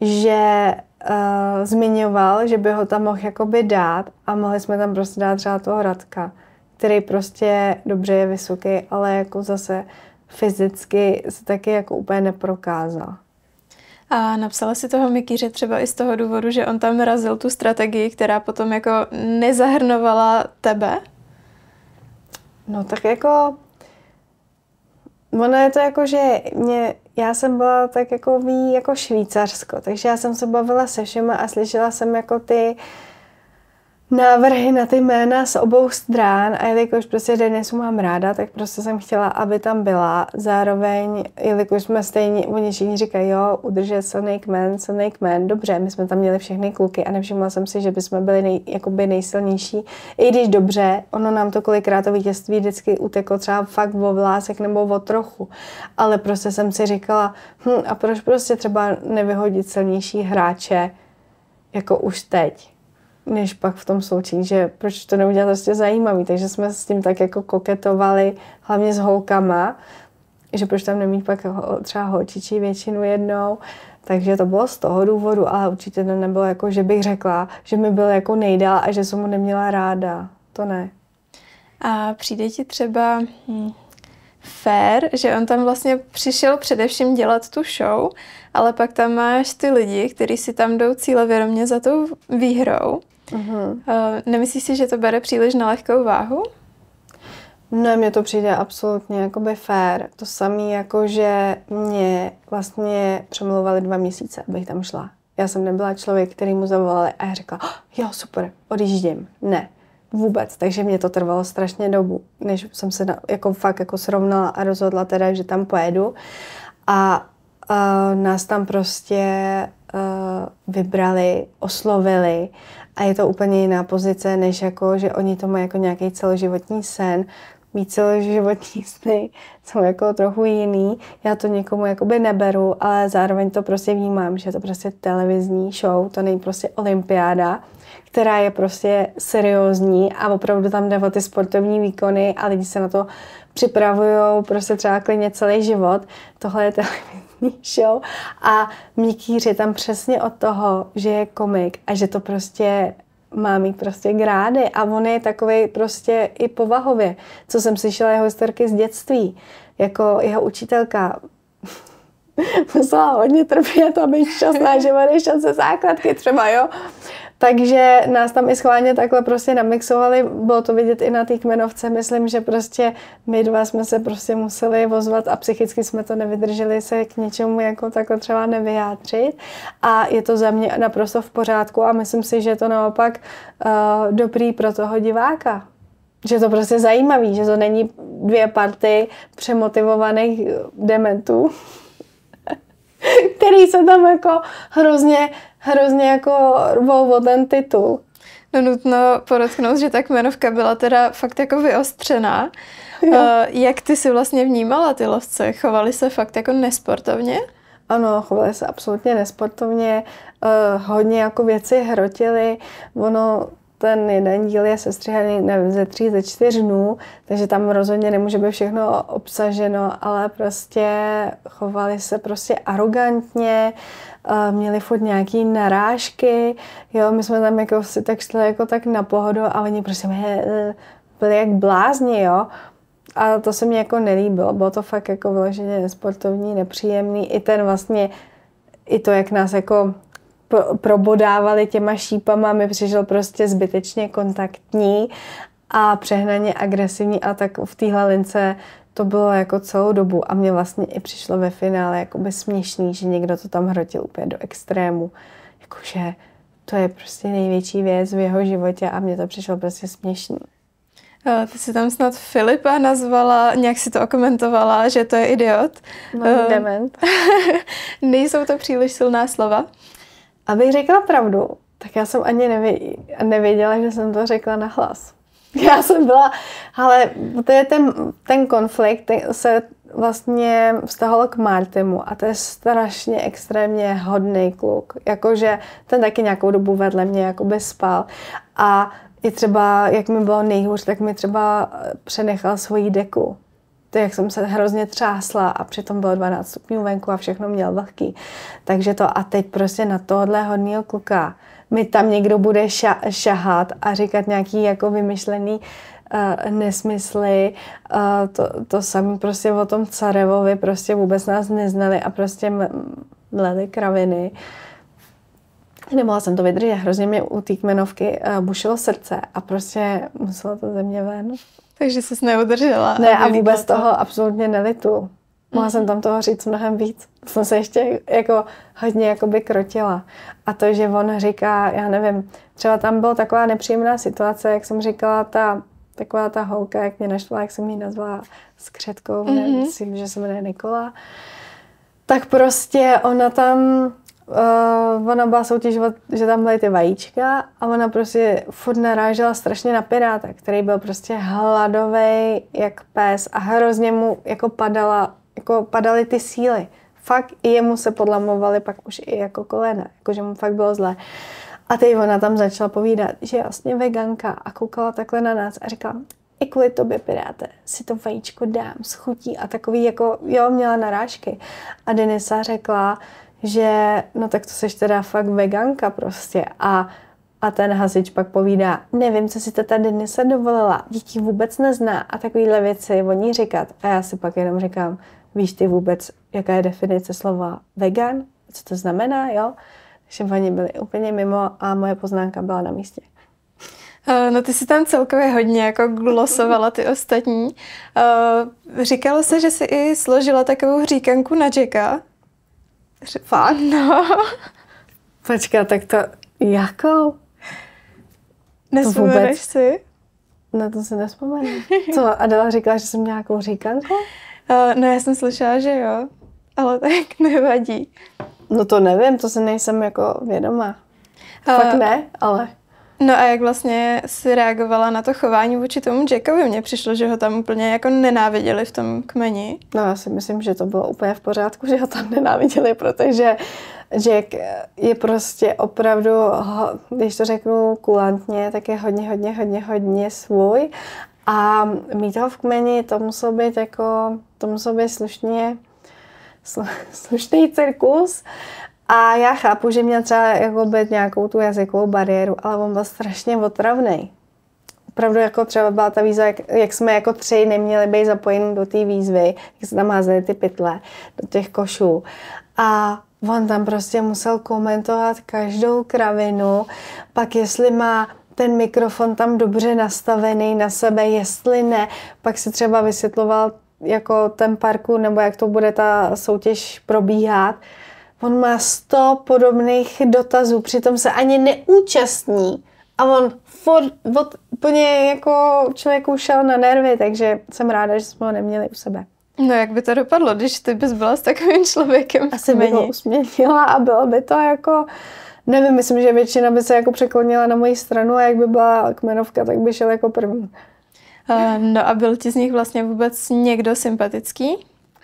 že uh, zmiňoval, že by ho tam mohl jakoby dát a mohli jsme tam prostě dát třeba toho Radka, který prostě dobře je vysoký, ale jako zase fyzicky se taky jako úplně neprokázal. A napsala si toho Mikýře třeba i z toho důvodu, že on tam razil tu strategii, která potom jako nezahrnovala tebe? No tak jako, ono je to jako, že mě, já jsem byla tak jako ví, jako Švýcarsko, takže já jsem se bavila se všema a slyšela jsem jako ty návrhy na ty jména z obou stran a jelikož prostě Denisu mám ráda, tak prostě jsem chtěla, aby tam byla. Zároveň, jelikož jsme stejně, oni všichni říkají, jo, udržet silný kmen, silný kmen, dobře, my jsme tam měli všechny kluky a nevšimla jsem si, že bychom byli nej, jakoby nejsilnější. I když dobře, ono nám to kolikrát to vítězství vždycky uteklo třeba fakt o vlásek nebo o trochu, ale prostě jsem si říkala, hm, a proč prostě třeba nevyhodit silnější hráče jako už teď, než pak v tom součí, že proč to neudělat prostě zajímavý, takže jsme s tím tak jako koketovali, hlavně s holkama, že proč tam nemít pak třeba holčičí většinu jednou, takže to bylo z toho důvodu, ale určitě to nebylo jako, že bych řekla, že mi byl jako nejdál a že jsem mu neměla ráda, to ne. A přijde ti třeba hm, fér, že on tam vlastně přišel především dělat tu show, ale pak tam máš ty lidi, kteří si tam jdou cílevědomě za tou výhrou. Uh-huh. Uh, nemyslíš si, že to bere příliš na lehkou váhu? Ne, mně to přijde absolutně jakoby fér. To samé jako, že mě vlastně přemlouvali dva měsíce, abych tam šla. Já jsem nebyla člověk, který mu zavolali a já řekla, oh, jo, super, odjíždím. Ne, vůbec. Takže mě to trvalo strašně dobu, než jsem se na, jako fakt jako srovnala a rozhodla teda, že tam pojedu. A uh, nás tam prostě uh, vybrali, oslovili a je to úplně jiná pozice, než jako, že oni to mají jako nějaký celoživotní sen. Mít celoživotní sny jsou jako trochu jiný. Já to někomu jakoby neberu, ale zároveň to prostě vnímám, že je to prostě televizní show, to není prostě olympiáda, která je prostě seriózní a opravdu tam jde o ty sportovní výkony a lidi se na to připravují prostě třeba klidně celý život. Tohle je televizní show a Mikýř je tam přesně od toho, že je komik a že to prostě má mít prostě grády a on je takovej prostě i povahově. Co jsem slyšela jeho historky z dětství, jako jeho učitelka musela hodně trpět, aby šťastná, že odešel ze základky třeba, jo. Takže nás tam i schválně takhle prostě namixovali, bylo to vidět i na té kmenovce, myslím, že prostě my dva jsme se prostě museli ozvat a psychicky jsme to nevydrželi se k něčemu jako takhle třeba nevyjádřit a je to za mě naprosto v pořádku a myslím si, že je to naopak uh, dobrý pro toho diváka. Že je to prostě zajímavý, že to není dvě party přemotivovaných dementů, který se tam jako hrozně, hrozně jako rvou o ten titul. No nutno podotknout, že ta kmenovka byla teda fakt jako vyostřená. Uh, jak ty si vlastně vnímala ty lovce? Chovali se fakt jako nesportovně? Ano, chovali se absolutně nesportovně, uh, hodně jako věci hrotili. Ono, ten jeden díl je sestříhaný nevím, ze tří, ze čtyř dnů, takže tam rozhodně nemůže být všechno obsaženo, ale prostě chovali se prostě arrogantně, měli furt nějaký narážky, jo, my jsme tam jako si tak šli jako tak na pohodu a oni prostě byli jak blázni, jo. A to se mi jako nelíbilo, bylo to fakt jako vyloženě nesportovní, nepříjemný, i ten vlastně, i to, jak nás jako probodávali těma šípama, mi přišel prostě zbytečně kontaktní a přehnaně agresivní a tak v téhle lince to bylo jako celou dobu a mě vlastně i přišlo ve finále jakoby směšný, že někdo to tam hrotil úplně do extrému. Jakože to je prostě největší věc v jeho životě a mně to přišlo prostě směšný. Ty jsi tam snad Filipa nazvala, nějak si to okomentovala, že to je idiot. No, dement. Nejsou to příliš silná slova? Abych řekla pravdu, tak já jsem ani nevěděla, že jsem to řekla nahlas. Já jsem byla, ale to je ten, ten konflikt ten se vlastně vztahoval k Martimu a to je strašně extrémně hodný kluk. Jakože ten taky nějakou dobu vedle mě jakoby spal a i třeba, jak mi bylo nejhůř, tak mi třeba přenechal svoji deku. To, jak jsem se hrozně třásla a přitom bylo dvanáct stupňů venku a všechno měl vlhký. Takže to a teď prostě na tohohle hodnýho kluka mi tam někdo bude ša- šahat a říkat nějaký jako vymyšlený uh, nesmysly. Uh, to, to samé prostě o tom Carevovi prostě vůbec nás neznali a prostě m- mlely kraviny. Nemohla jsem to vydržet, hrozně mě u té kmenovky uh, bušilo srdce a prostě musela to ze mě ven. Takže jsi neudržela. Ne, a vůbec to. toho absolutně nelitu. Mohla mm. jsem tam toho říct mnohem víc. Jsem se ještě jako hodně jakoby krotila. A to, že on říká, já nevím, třeba tam byla taková nepříjemná situace, jak jsem říkala, ta taková ta holka, jak mě naštvala, jak jsem ji nazvala skřetkou, mm-hmm. myslím, že se jmenuje Nikola. Tak prostě ona tam, uh, ona byla soutěžovat, že tam byly ty vajíčka a ona prostě furt narážela strašně na piráta, který byl prostě hladovej jak pes a hrozně mu jako padala, jako padaly ty síly. Fakt i jemu se podlamovaly pak už i jako kolena, jakože mu fakt bylo zlé. A teď ona tam začala povídat, že je vlastně veganka a koukala takhle na nás a říkala, i kvůli tobě, Piráte, si to vajíčko dám s chutí a takový jako, jo, měla narážky. A Denisa řekla, že no tak to seš teda fakt veganka prostě. A, a ten hasič pak povídá, nevím, co si ta Denisa dovolila, děti vůbec nezná a takovýhle věci o ní říkat. A já si pak jenom říkám, víš ty vůbec, jaká je definice slova vegan? Co to znamená, jo? Takže oni byli úplně mimo a moje poznámka byla na místě. Uh, no ty si tam celkově hodně jako glosovala ty ostatní. Uh, říkalo se, že jsi i složila takovou říkanku na Jacka. Fakt? No. Počkej, tak to jakou? Nevzpomeneš si? Na to si nespomenu. Co, Adela říkala, že jsem měla nějakou říkanku? Uh, no já jsem slyšela, že jo, ale tak nevadí. No to nevím, to se nejsem jako vědomá. Uh, Fakt ne, ale... No a jak vlastně jsi reagovala na to chování vůči tomu Jackovi? Mně přišlo, že ho tam úplně jako nenáviděli v tom kmeni. No já si myslím, že to bylo úplně v pořádku, že ho tam nenáviděli, protože Jack je prostě opravdu, když to řeknu kulantně, tak je hodně, hodně, hodně, hodně svůj. A mít ho v kmeni, to muselo být jako, to muselo být slušně, slu, slušný cirkus. A já chápu, že měl třeba jako být nějakou tu jazykovou bariéru, ale on byl strašně otravnej. Opravdu jako třeba byla ta výzva, jak, jak jsme jako tři neměli být zapojeni do té výzvy, jak se tam házeli ty pytle do těch košů. A on tam prostě musel komentovat každou kravinu, pak jestli má ten mikrofon tam dobře nastavený na sebe, jestli ne, pak si třeba vysvětloval jako ten parkour, nebo jak to bude ta soutěž probíhat. On má sto podobných dotazů, přitom se ani neúčastní. A on furt úplně jako člověku šel na nervy, takže jsem ráda, že jsme ho neměli u sebe. No jak by to dopadlo, když ty bys byla s takovým člověkem? Asi by ho usměnila a bylo by to jako, nevím, myslím, že většina by se jako překlonila na moji stranu a jak by byla kmenovka, tak by šel jako první. Uh, no a byl ti z nich vlastně vůbec někdo sympatický?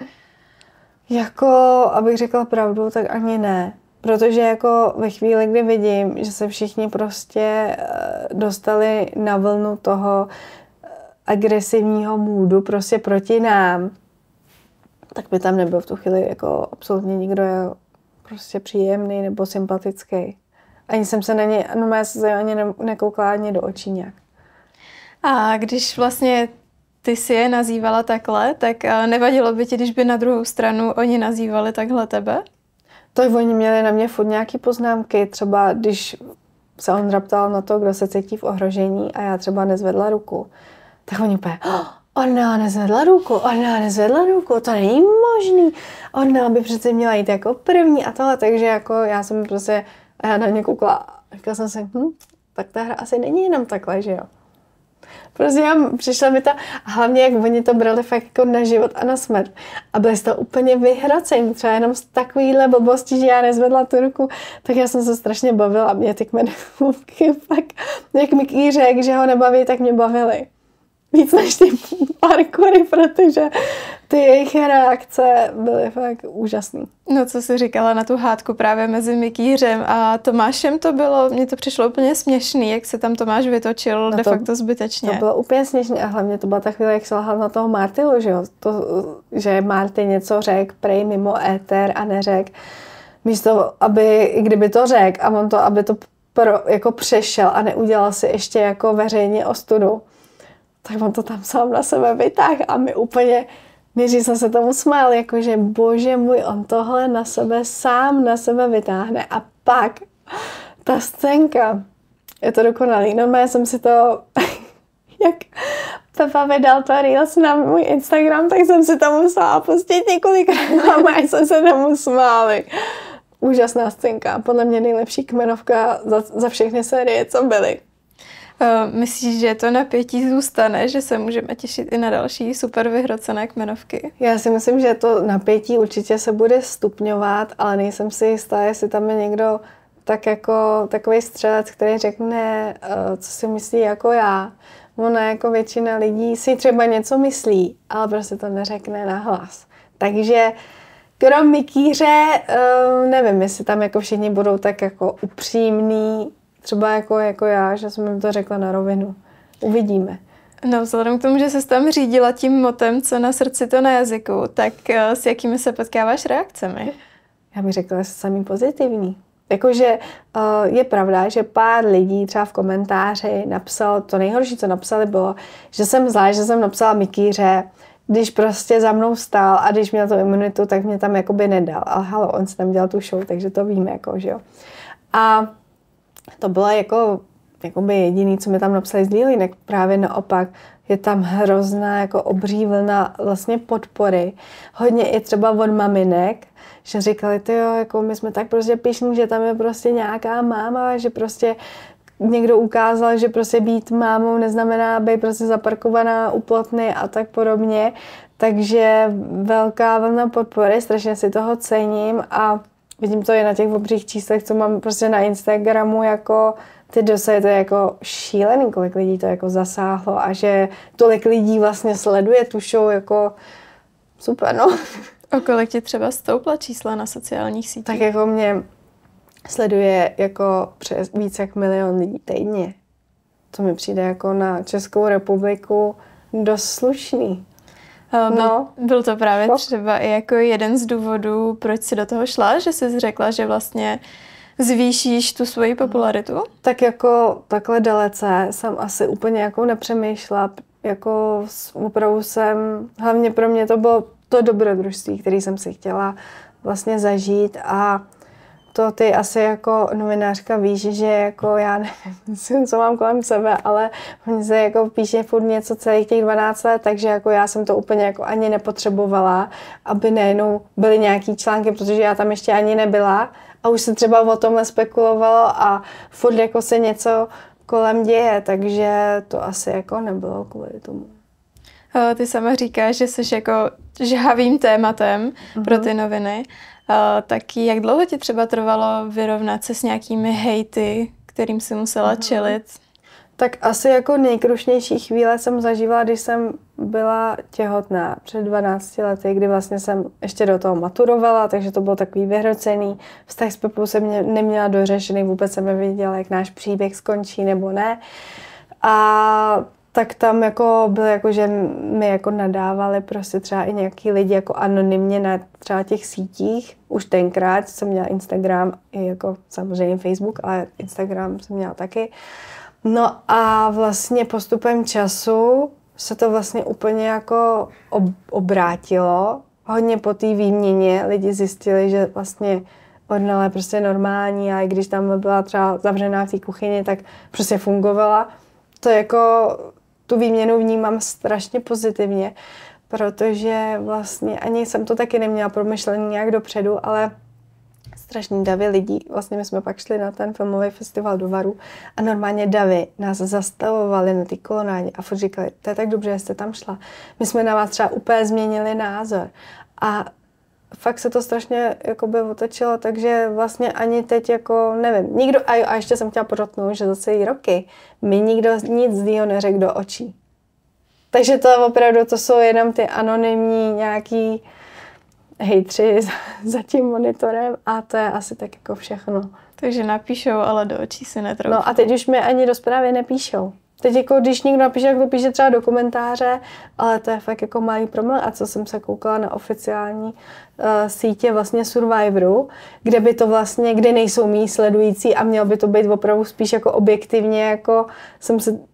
Jako, abych řekla pravdu, tak ani ne. Protože jako ve chvíli, kdy vidím, že se všichni prostě dostali na vlnu toho agresivního můdu prostě proti nám, tak by tam nebyl v tu chvíli jako absolutně nikdo prostě příjemný nebo sympatický. Ani jsem se na ně, no já jsem se ani nekoukala ani do očí nějak. A když vlastně ty si je nazývala takhle, tak nevadilo by ti, když by na druhou stranu oni nazývali takhle tebe? To oni měli na mě furt nějaký poznámky, třeba když se Ondra ptal na to, kdo se cítí v ohrožení a já třeba nezvedla ruku, tak oni úplně, oh, ona nezvedla ruku, ona nezvedla ruku, to není možný, ona by přece měla jít jako první a tohle, takže jako já jsem prostě, a já na ně koukla a říkala jsem si, hm, tak ta hra asi není jenom takhle, že jo. Prostě já, přišla mi ta, hlavně jak oni to brali fakt jako na život a na smrt. A byli to úplně vyhraceni, třeba jenom z takovýhle blbosti, že já nezvedla tu ruku, tak já jsem se strašně bavila a mě ty kmenovky fakt, jak Mickey řekl, že ho nebaví, tak mě bavily. Víc než ty parkoury, protože ty jejich reakce byly fakt úžasný. No co jsi říkala na tu hádku právě mezi Mikýřem a Tomášem, to bylo, mně to přišlo úplně směšný, jak se tam Tomáš vytočil no de facto zbytečně. To bylo úplně směšné a hlavně to byla ta chvíle, jak se lhal na toho Martyho, že jo, to, že Marty něco řekl prej mimo éter a neřekl. Místo, aby, i kdyby to řekl a on to, aby to pro, jako přešel a neudělal si ještě jako veřejně ostudu, tak on to tam sám na sebe vytáhl a my úplně nejdřív jsem se tomu smál, jakože bože můj, on tohle na sebe sám na sebe vytáhne a pak ta scénka, je to dokonalý. Normálně jsem si to, jak Pepa vydal to Reels na můj Instagram, tak jsem si to musela pustit několikrát, až jsem se tomu smáli. Úžasná scénka, podle mě nejlepší kmenovka za, za všechny série, co byly. Uh, myslíš, že to napětí zůstane, že se můžeme těšit i na další super vyhrocené kmenovky? Já si myslím, že to napětí určitě se bude stupňovat, ale nejsem si jistá, jestli tam je někdo tak jako takový střelec, který řekne, uh, co si myslí jako já. Ona jako většina lidí si třeba něco myslí, ale prostě to neřekne nahlas. Takže krom Mikýře, uh, nevím, jestli tam jako všichni budou tak jako upřímný, třeba jako, jako já, že jsem jim to řekla na rovinu. Uvidíme. No, vzhledem k tomu, že jsi tam řídila tím motem, co na srdci, to na jazyku, tak uh, s jakými se potkáváš reakcemi? Já bych řekla, že jsou samý pozitivní. Jakože uh, je pravda, že pár lidí třeba v komentáři napsal, to nejhorší, co napsali, bylo, že jsem zlá, že jsem napsala Mikýře, když prostě za mnou stál a když měl tu imunitu, tak mě tam jakoby nedal. Ale halo, on si tam dělal tu show, takže to víme, jako, že jo. A to bylo jako jakoby jediný, co mi tam napsali zlý, jinak právě naopak je tam hrozná jako obří vlna vlastně podpory. Hodně i třeba od maminek, že říkali, ty jo, jako my jsme tak prostě pyšní, že tam je prostě nějaká máma, že prostě někdo ukázal, že prostě být mámou neznamená být prostě zaparkovaná u plotny a tak podobně. Takže velká vlna podpory, strašně si toho cením a vidím to i na těch obřích číslech, co mám prostě na Instagramu, jako ty dosahy, to je jako šílený, kolik lidí to jako zasáhlo a že tolik lidí vlastně sleduje tu show, jako super, no. O kolik ti třeba stoupla čísla na sociálních sítích? Tak jako mě sleduje jako přes více jak milion lidí týdně. To mi přijde jako na Českou republiku dost slušný. Byl, no. byl to právě třeba i jako jeden z důvodů, proč si do toho šla, že jsi řekla, že vlastně zvýšíš tu svoji popularitu? Tak jako takhle dalece jsem asi úplně jako nepřemýšlela. Jako opravdu jsem, hlavně pro mě to bylo to dobrodružství, který jsem si chtěla vlastně zažít a to ty asi jako novinářka víš, že jako já nevím, co mám kolem sebe, ale oni se jako píše furt něco celých těch dvanáct let, takže jako já jsem to úplně jako ani nepotřebovala, aby najednou byly nějaký články, protože já tam ještě ani nebyla a už se třeba o tomhle spekulovalo a furt jako se něco kolem děje, takže to asi jako nebylo kvůli tomu. Ty sama říkáš, že jsi jako žhavým tématem mm-hmm. pro ty noviny. Uh, tak jak dlouho ti třeba trvalo vyrovnat se s nějakými hejty, kterým si musela mm-hmm. čelit? Tak asi jako nejkrušnější chvíle jsem zažívala, když jsem byla těhotná před dvanácti lety, kdy vlastně jsem ještě do toho maturovala, takže to bylo takový vyhrocený. Vztah s Pepou jsem mě neměla dořešený, vůbec jsem nevěděla, jak náš příběh skončí nebo ne. A tak tam jako bylo jako, že mi jako nadávali prostě třeba i nějaký lidi jako anonymně na třeba těch sítích. Už tenkrát jsem měla Instagram i jako samozřejmě Facebook, ale Instagram jsem měla taky. No a vlastně postupem času se to vlastně úplně jako ob- obrátilo. Hodně po té výměně lidi zjistili, že vlastně Ornella je prostě normální a i když tam byla třeba zavřená v té kuchyni, tak prostě fungovala. To jako tu výměnu vnímám strašně pozitivně, protože vlastně ani jsem to taky neměla promyšlený nějak dopředu, ale strašný davy lidí. Vlastně my jsme pak šli na ten filmový festival do Varu a normálně davy nás zastavovali na té kolonádě a furt říkali, to je tak dobře, že jste tam šla. My jsme na vás třeba úplně změnili názor. A fakt se to strašně jakoby otočilo, takže vlastně ani teď jako nevím. Nikdo, a, a ještě jsem chtěla podotknout, že za celý roky mi nikdo nic zlýho neřekl do očí. Takže to opravdu, to jsou jenom ty anonymní nějaký hejtři za, za tím monitorem a to je asi tak jako všechno. Takže napíšou, ale do očí si netroufou. No a teď už mi ani do zprávy nepíšou. Teď jako, když někdo napíše, jak to píše třeba do komentáře, ale to je fakt jako malý problém. A co jsem se koukala na oficiální uh, sítě vlastně Survivoru, kde by to vlastně, kde nejsou mý sledující a mělo by to být opravdu spíš jako objektivně, jako jsem se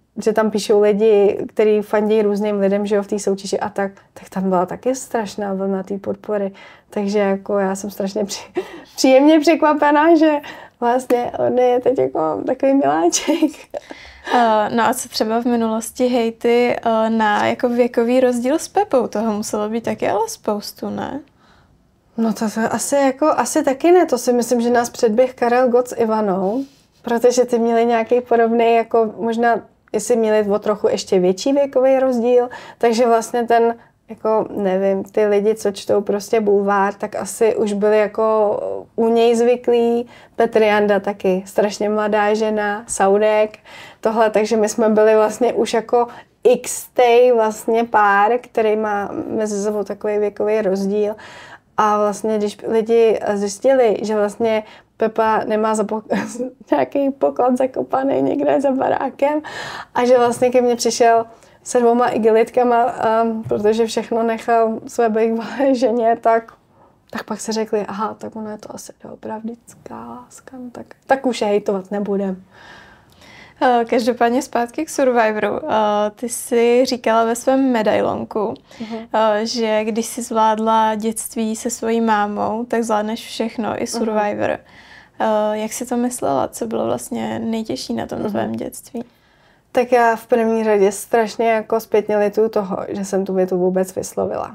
že tam píšou lidi, kteří fandí různým lidem, že jo, v té soutěži a tak, tak tam byla taky strašná vlna té podpory. Takže jako já jsem strašně při, příjemně překvapená, že vlastně on je teď jako takový miláček. Uh, no a co třeba v minulosti hejty uh, na jako věkový rozdíl s Pepou? Toho muselo být taky ale spoustu, ne? No to, to asi jako, asi taky ne. To si myslím, že nás předběh Karel Gott s Ivanou, protože ty měli nějaký podobný, jako možná, jestli měli o trochu ještě větší věkový rozdíl, takže vlastně ten, jako nevím, ty lidi, co čtou prostě bulvár, tak asi už byli jako u něj zvyklí. Petr Janda taky, strašně mladá žena, Saudek, tohle, takže my jsme byli vlastně už jako x-tej vlastně pár, který má mezi sebou takový věkový rozdíl. A vlastně, když lidi zjistili, že vlastně Pepa nemá zapok- nějaký poklad zakopaný někde za barákem a že vlastně ke mně přišel se dvouma igelitkama, um, protože všechno nechal své bývalé ženě, tak, tak pak se řekli, aha, tak ona je to asi doopravdická láska, no tak, tak už je hejtovat nebudem. Každopádně zpátky k Survivoru. Ty jsi říkala ve svém medailonku, uh-huh. že když jsi zvládla dětství se svojí mámou, tak zvládneš všechno, i Survivor. Uh-huh. Jak jsi to myslela? Co bylo vlastně nejtěžší na tom uh-huh. tvém dětství? Tak já v první řadě strašně jako zpětně lituju toho, že jsem tu větu vůbec vyslovila.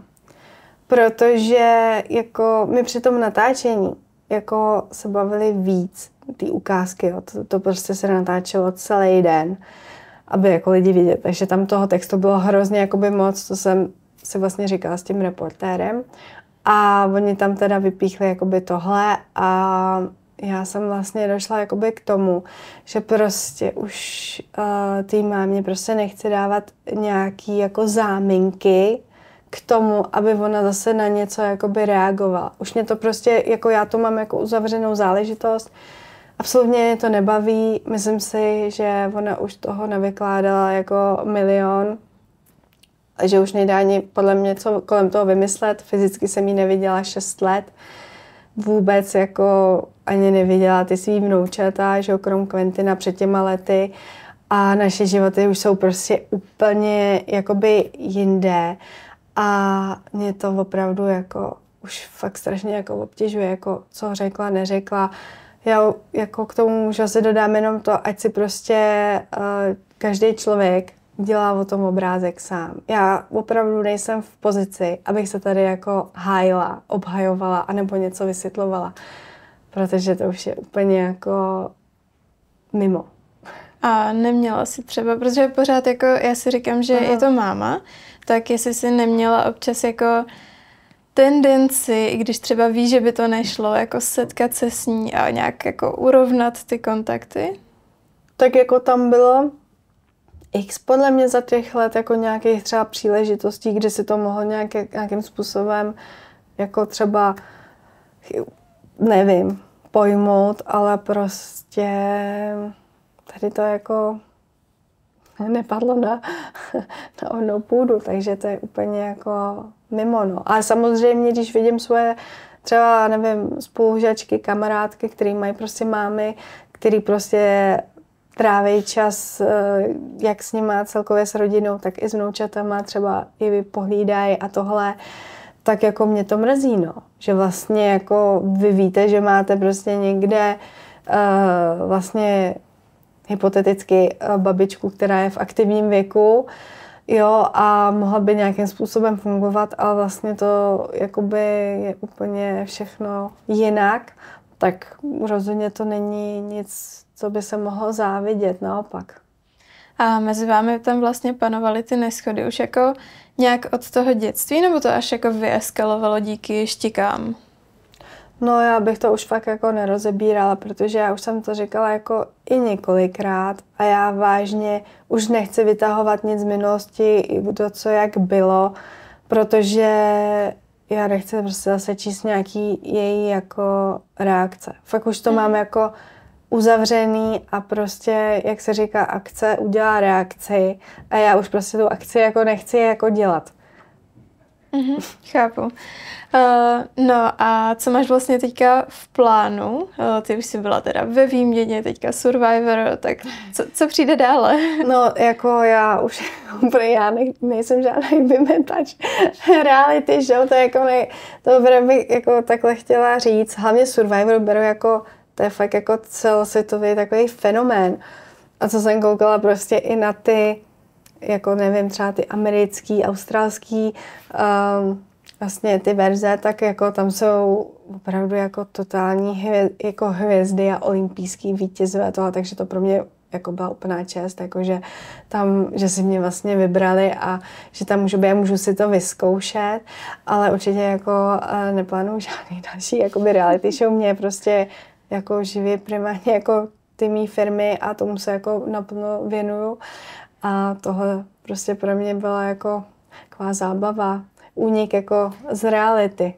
Protože jako my při tom natáčení jako se bavili víc ty ukázky, jo. To, to prostě se natáčelo celý den, aby jako lidi viděli. Takže tam toho textu bylo hrozně jakoby moc, to jsem si vlastně říkala s tím reportérem. A oni tam teda vypíchli jakoby tohle a já jsem vlastně došla jakoby k tomu, že prostě už uh, té mámě prostě nechci dávat nějaký jako záminky k tomu, aby ona zase na něco jakoby reagovala. Už mě to prostě, jako já to mám jako uzavřenou záležitost, absolutně mě to nebaví, myslím si, že ona už toho navykládala jako milion, že už nejde ani podle mě co kolem toho vymyslet, fyzicky jsem jí neviděla šest let, vůbec jako ani neviděla ty svý vnoučata, že krom Quentina před těma lety a naše životy už jsou prostě úplně jakoby jinde a mě to opravdu jako už fakt strašně jako obtěžuje, jako co řekla, neřekla. Já jako k tomu můžu asi dodám jenom to, ať si prostě uh, každý člověk dělá o tom obrázek sám. Já opravdu nejsem v pozici, abych se tady jako hájila, obhajovala anebo něco vysvětlovala, protože to už je úplně jako mimo. A neměla si třeba, protože pořád jako já si říkám, že Aha. je to máma, tak jestli si neměla občas jako tendenci, i když třeba víš, že by to nešlo, jako setkat se s ní a nějak jako urovnat ty kontakty? Tak jako tam bylo x podle mě za těch let jako nějakých třeba příležitostí, kdy si to mohlo nějaký, nějakým způsobem jako třeba, nevím, pojmout, ale prostě tady to jako nepadlo na, na ovnou půdu, takže to je úplně jako mimo, no. Ale samozřejmě, když vidím svoje třeba, nevím, spolužačky, kamarádky, který mají prostě mámy, který prostě tráví čas jak s nima celkově s rodinou, tak i s vnoučatama, třeba i pohlídají a tohle, tak jako mě to mrzí, no. Že vlastně jako vy víte, že máte prostě někde uh, vlastně hypoteticky babičku, která je v aktivním věku, jo, a mohla by nějakým způsobem fungovat, ale vlastně to jakoby je úplně všechno jinak, tak rozhodně to není nic, co by se mohlo závidět, naopak. A mezi vámi tam vlastně panovaly ty neshody už jako nějak od toho dětství, nebo to až jako vyeskalovalo díky štikám? No já bych to už fakt jako nerozebírala, protože já už jsem to říkala jako i několikrát a já vážně už nechci vytahovat nic z minulosti, to, co jak bylo, protože já nechci prostě zase číst nějaký její jako reakce. Fakt už to mm. mám jako uzavřený a prostě, jak se říká, akce udělá reakci a já už prostě tu akci jako nechci jako dělat. Mm-hmm, chápu. Uh, no a co máš vlastně teďka v plánu? Uh, ty už jsi byla teda ve výměně, teďka Survivor, tak co, co přijde dále? No jako já už úplně já ne, nejsem žádný vymetač reality show, to je jako nej, to bych jako takhle chtěla říct. Hlavně Survivor beru jako, to je fakt jako celosvětový takový fenomén. A co jsem koukala prostě i na ty, jako nevím, třeba ty americký, australský, um, vlastně ty verze, tak jako tam jsou opravdu jako totální hvězdy, jako hvězdy a olympijský vítězové toho, takže to pro mě jako byla úplná čest, jakože tam, že si mě vlastně vybrali a že tam můžu být, můžu si to vyzkoušet, ale určitě jako neplánuju žádný další jakoby reality show, mě prostě jako živí primárně jako ty mý firmy a tomu se jako naplno věnuju a tohle prostě pro mě byla jako taková zábava, únik jako z reality.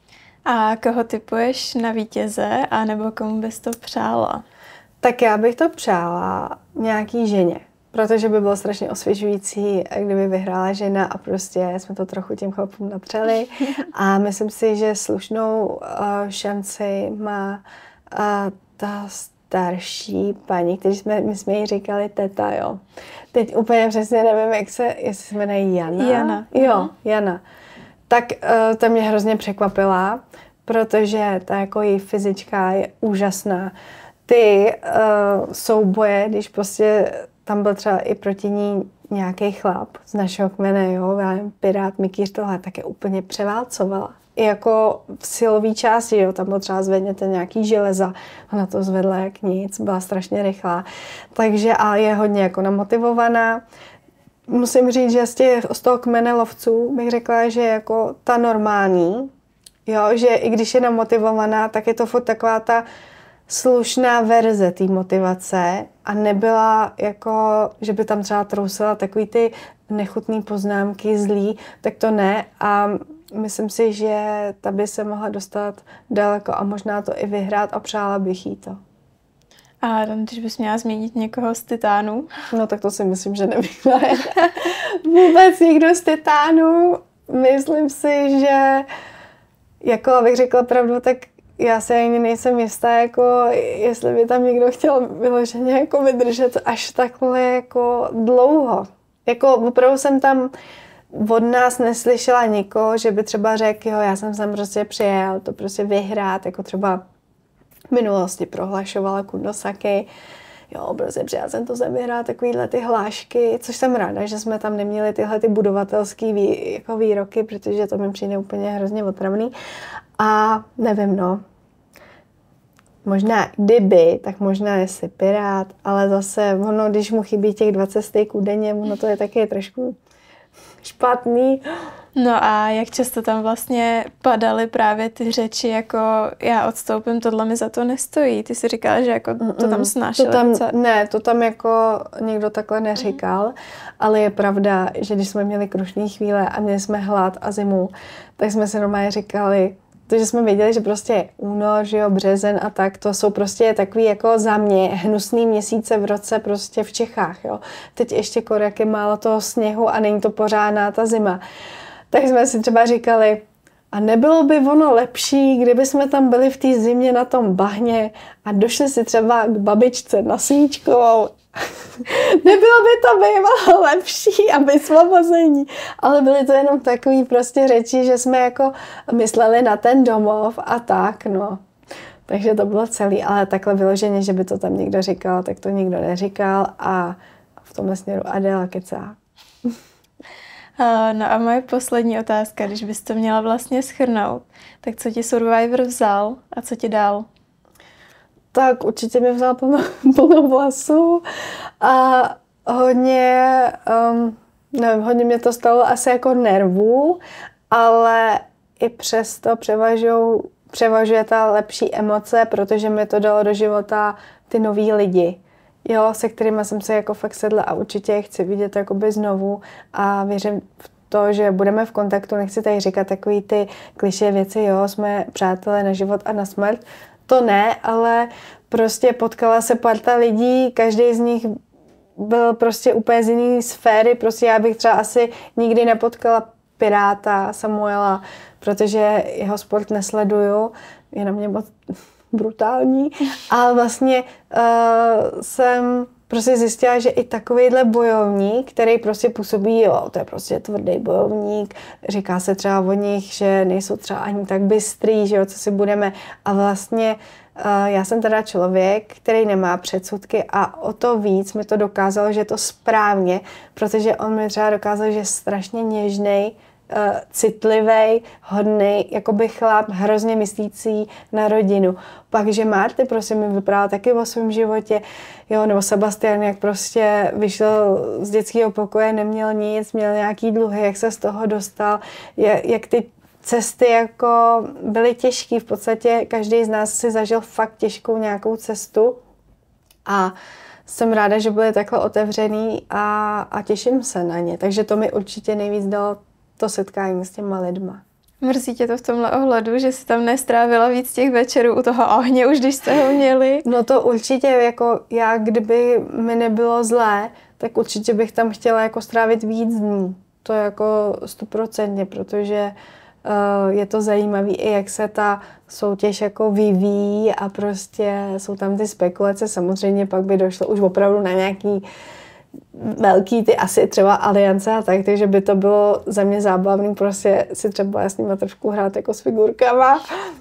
A koho typuješ na vítěze, anebo komu bys to přála? Tak já bych to přála nějaký ženě, protože by bylo strašně osvěžující, kdyby vyhrála žena a prostě jsme to trochu těm chlapům natřeli. A myslím si, že slušnou uh, šanci má uh, ta starší paní, který jsme, my jsme jí říkali teta, jo. Teď úplně přesně nevím, jak se, jestli se jmenuje Jana. Jana. Jo, Jana. Tak uh, ta mě hrozně překvapila, protože ta jako její fyzička je úžasná. Ty uh, souboje, když prostě tam byl třeba i proti ní nějaký chlap z našeho kmene, jo, já nevím, pirát, mikýř, tohle, tak je úplně převálcovala. I jako v silové části, jo, tam byl třeba zvedněte nějaký železa, ona to zvedla jak nic, byla strašně rychlá. Takže a je hodně jako namotivovaná. Musím říct, že z, těch, z toho kmene lovců bych řekla, že je jako ta normální, jo, že i když je namotivovaná, tak je to furt taková ta slušná verze té motivace a nebyla jako, že by tam třeba trousila takový ty nechutné poznámky zlý, tak to ne a myslím si, že ta by se mohla dostat daleko a možná to i vyhrát a přála bych jí to. A když bys měla změnit někoho z Titánů? No tak to si myslím, že nevyhraje vůbec nikdo z Titánů. Myslím si, že jako abych řekla pravdu, tak já se ani nejsem jistá, jako jestli by tam někdo chtěl vyloženě jako vydržet až takhle jako dlouho. Jako opravdu jsem tam od nás neslyšela nikoho, že by třeba řekl, jo, já jsem sem prostě přijel to prostě vyhrát, jako třeba v minulosti prohlašovala Kudosaki, jo, prostě přijel jsem to sem vyhrát, takovýhle ty hlášky, což jsem ráda, že jsme tam neměli tyhle ty budovatelský vý, jako výroky, protože to mi přijde úplně hrozně otravný. A nevím, no, možná kdyby, tak možná jestli pirát, ale zase ono, když mu chybí těch dvacet stejků denně, ono to je taky trošku špatný. No a jak často tam vlastně padaly právě ty řeči, jako já odstoupím, tohle mi za to nestojí. Ty si říkala, že jako to tam snášela. To tam, ne, to tam jako nikdo takhle neříkal, mm. ale je pravda, že když jsme měli krušné chvíle a měli jsme hlad a zimu, tak jsme si normálně říkali, protože jsme věděli, že prostě únor, že jo, březen a tak, to jsou prostě takový jako za mě hnusný měsíce v roce prostě v Čechách, jo. Teď ještě jak je málo toho sněhu a není to pořádná ta zima. Tak jsme si třeba říkali, a nebylo by ono lepší, kdyby jsme tam byli v té zimě na tom bahně a došli si třeba k babičce na Svíčkovou. Nebylo by to bývalo lepší a vysvobození, ale byly to jenom takový prostě řeči, že jsme jako mysleli na ten domov a tak, no. Takže to bylo celý, ale takhle vyloženě, že by to tam někdo říkal, tak to nikdo neříkal a v tomhle směru Adéla kecá. No a moje poslední otázka, když bys to měla vlastně shrnout, tak co ti Survivor vzal a co ti dal? Tak určitě mi vzal plno, plno vlasů a hodně, um, nevím, hodně mě to stalo asi jako nervů, ale i přesto převažují, převažuje ta lepší emoce, protože mi to dalo do života ty nový lidi, jo, se kterými jsem se jako fakt sedla a určitě je chci vidět jakoby znovu a věřím v to, že budeme v kontaktu, nechci tady říkat takový ty klišé věci, jo, jsme přátelé na život a na smrt, to ne, ale prostě potkala se parta lidí, každý z nich byl prostě úplně z jiný sféry, prostě já bych třeba asi nikdy nepotkala Piráta Samuela, protože jeho sport nesleduju, je na mě moc brutální, ale vlastně uh, jsem prostě zjistila, že i takovejhle bojovník, který prostě působí, jo, to je prostě tvrdý bojovník, říká se třeba o nich, že nejsou třeba ani tak bystrý, že jo, co si budeme, a vlastně uh, já jsem teda člověk, který nemá předsudky a o to víc mi to dokázalo, že je to správně, protože on mi třeba dokázal, že je strašně něžnej, Uh, citlivý, hodný, jakoby chlap, hrozně myslící na rodinu. Pak, že Marty prostě mi vyprávěla taky o svém životě, jo, nebo Sebastian, jak prostě vyšel z dětského pokoje, neměl nic, měl nějaký dluhy, jak se z toho dostal, jak, jak ty cesty jako byly těžké, v podstatě každý z nás si zažil fakt těžkou nějakou cestu a jsem ráda, že byly takhle otevřený a, a těším se na ně. Takže to mi určitě nejvíc dalo to setkání s těma lidma. Mrzí tě to v tomhle ohledu, že jsi tam nestrávila víc těch večerů u toho ohně, už když jste ho měli? No to určitě, jako já, kdyby mi nebylo zlé, tak určitě bych tam chtěla jako strávit víc dní. To je jako stoprocentně, protože uh, je to zajímavé i jak se ta soutěž jako vyvíjí a prostě jsou tam ty spekulace. Samozřejmě pak by došlo už opravdu na nějaký velký ty asi třeba aliance a tak, takže by to bylo za mě zábavný prostě si třeba s nima trošku hrát jako s figurkama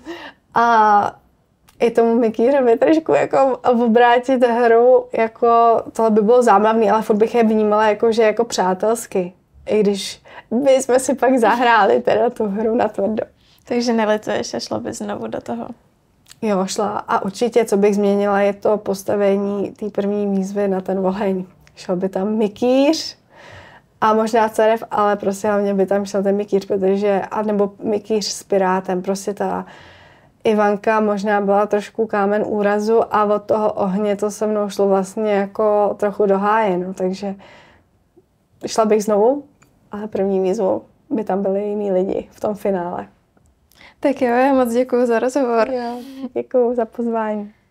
a i tomu Mikýřovi trošku jako obrátit hru, jako tohle by bylo zábavný, ale furt bych je vnímala jako, že jako přátelsky, i když by jsme si pak zahráli teda tu hru na tvrdo. Takže nelituješ a šla bys znovu do toho? Jo, šla a určitě, co bych změnila, je to postavení té první výzvy na ten oheň. Šel by tam Mikýř a možná Cerev, ale prostě hlavně by tam šel ten Mikýř, protože, a nebo Mikýř s Pirátem, prostě ta Ivanka možná byla trošku kámen úrazu a od toho ohně to se mnou šlo vlastně jako trochu do háje, no, takže šla bych znovu, ale první výzvou by tam byli jiní lidi v tom finále. Tak jo, já moc děkuju za rozhovor. Jo, děkuju za pozvání.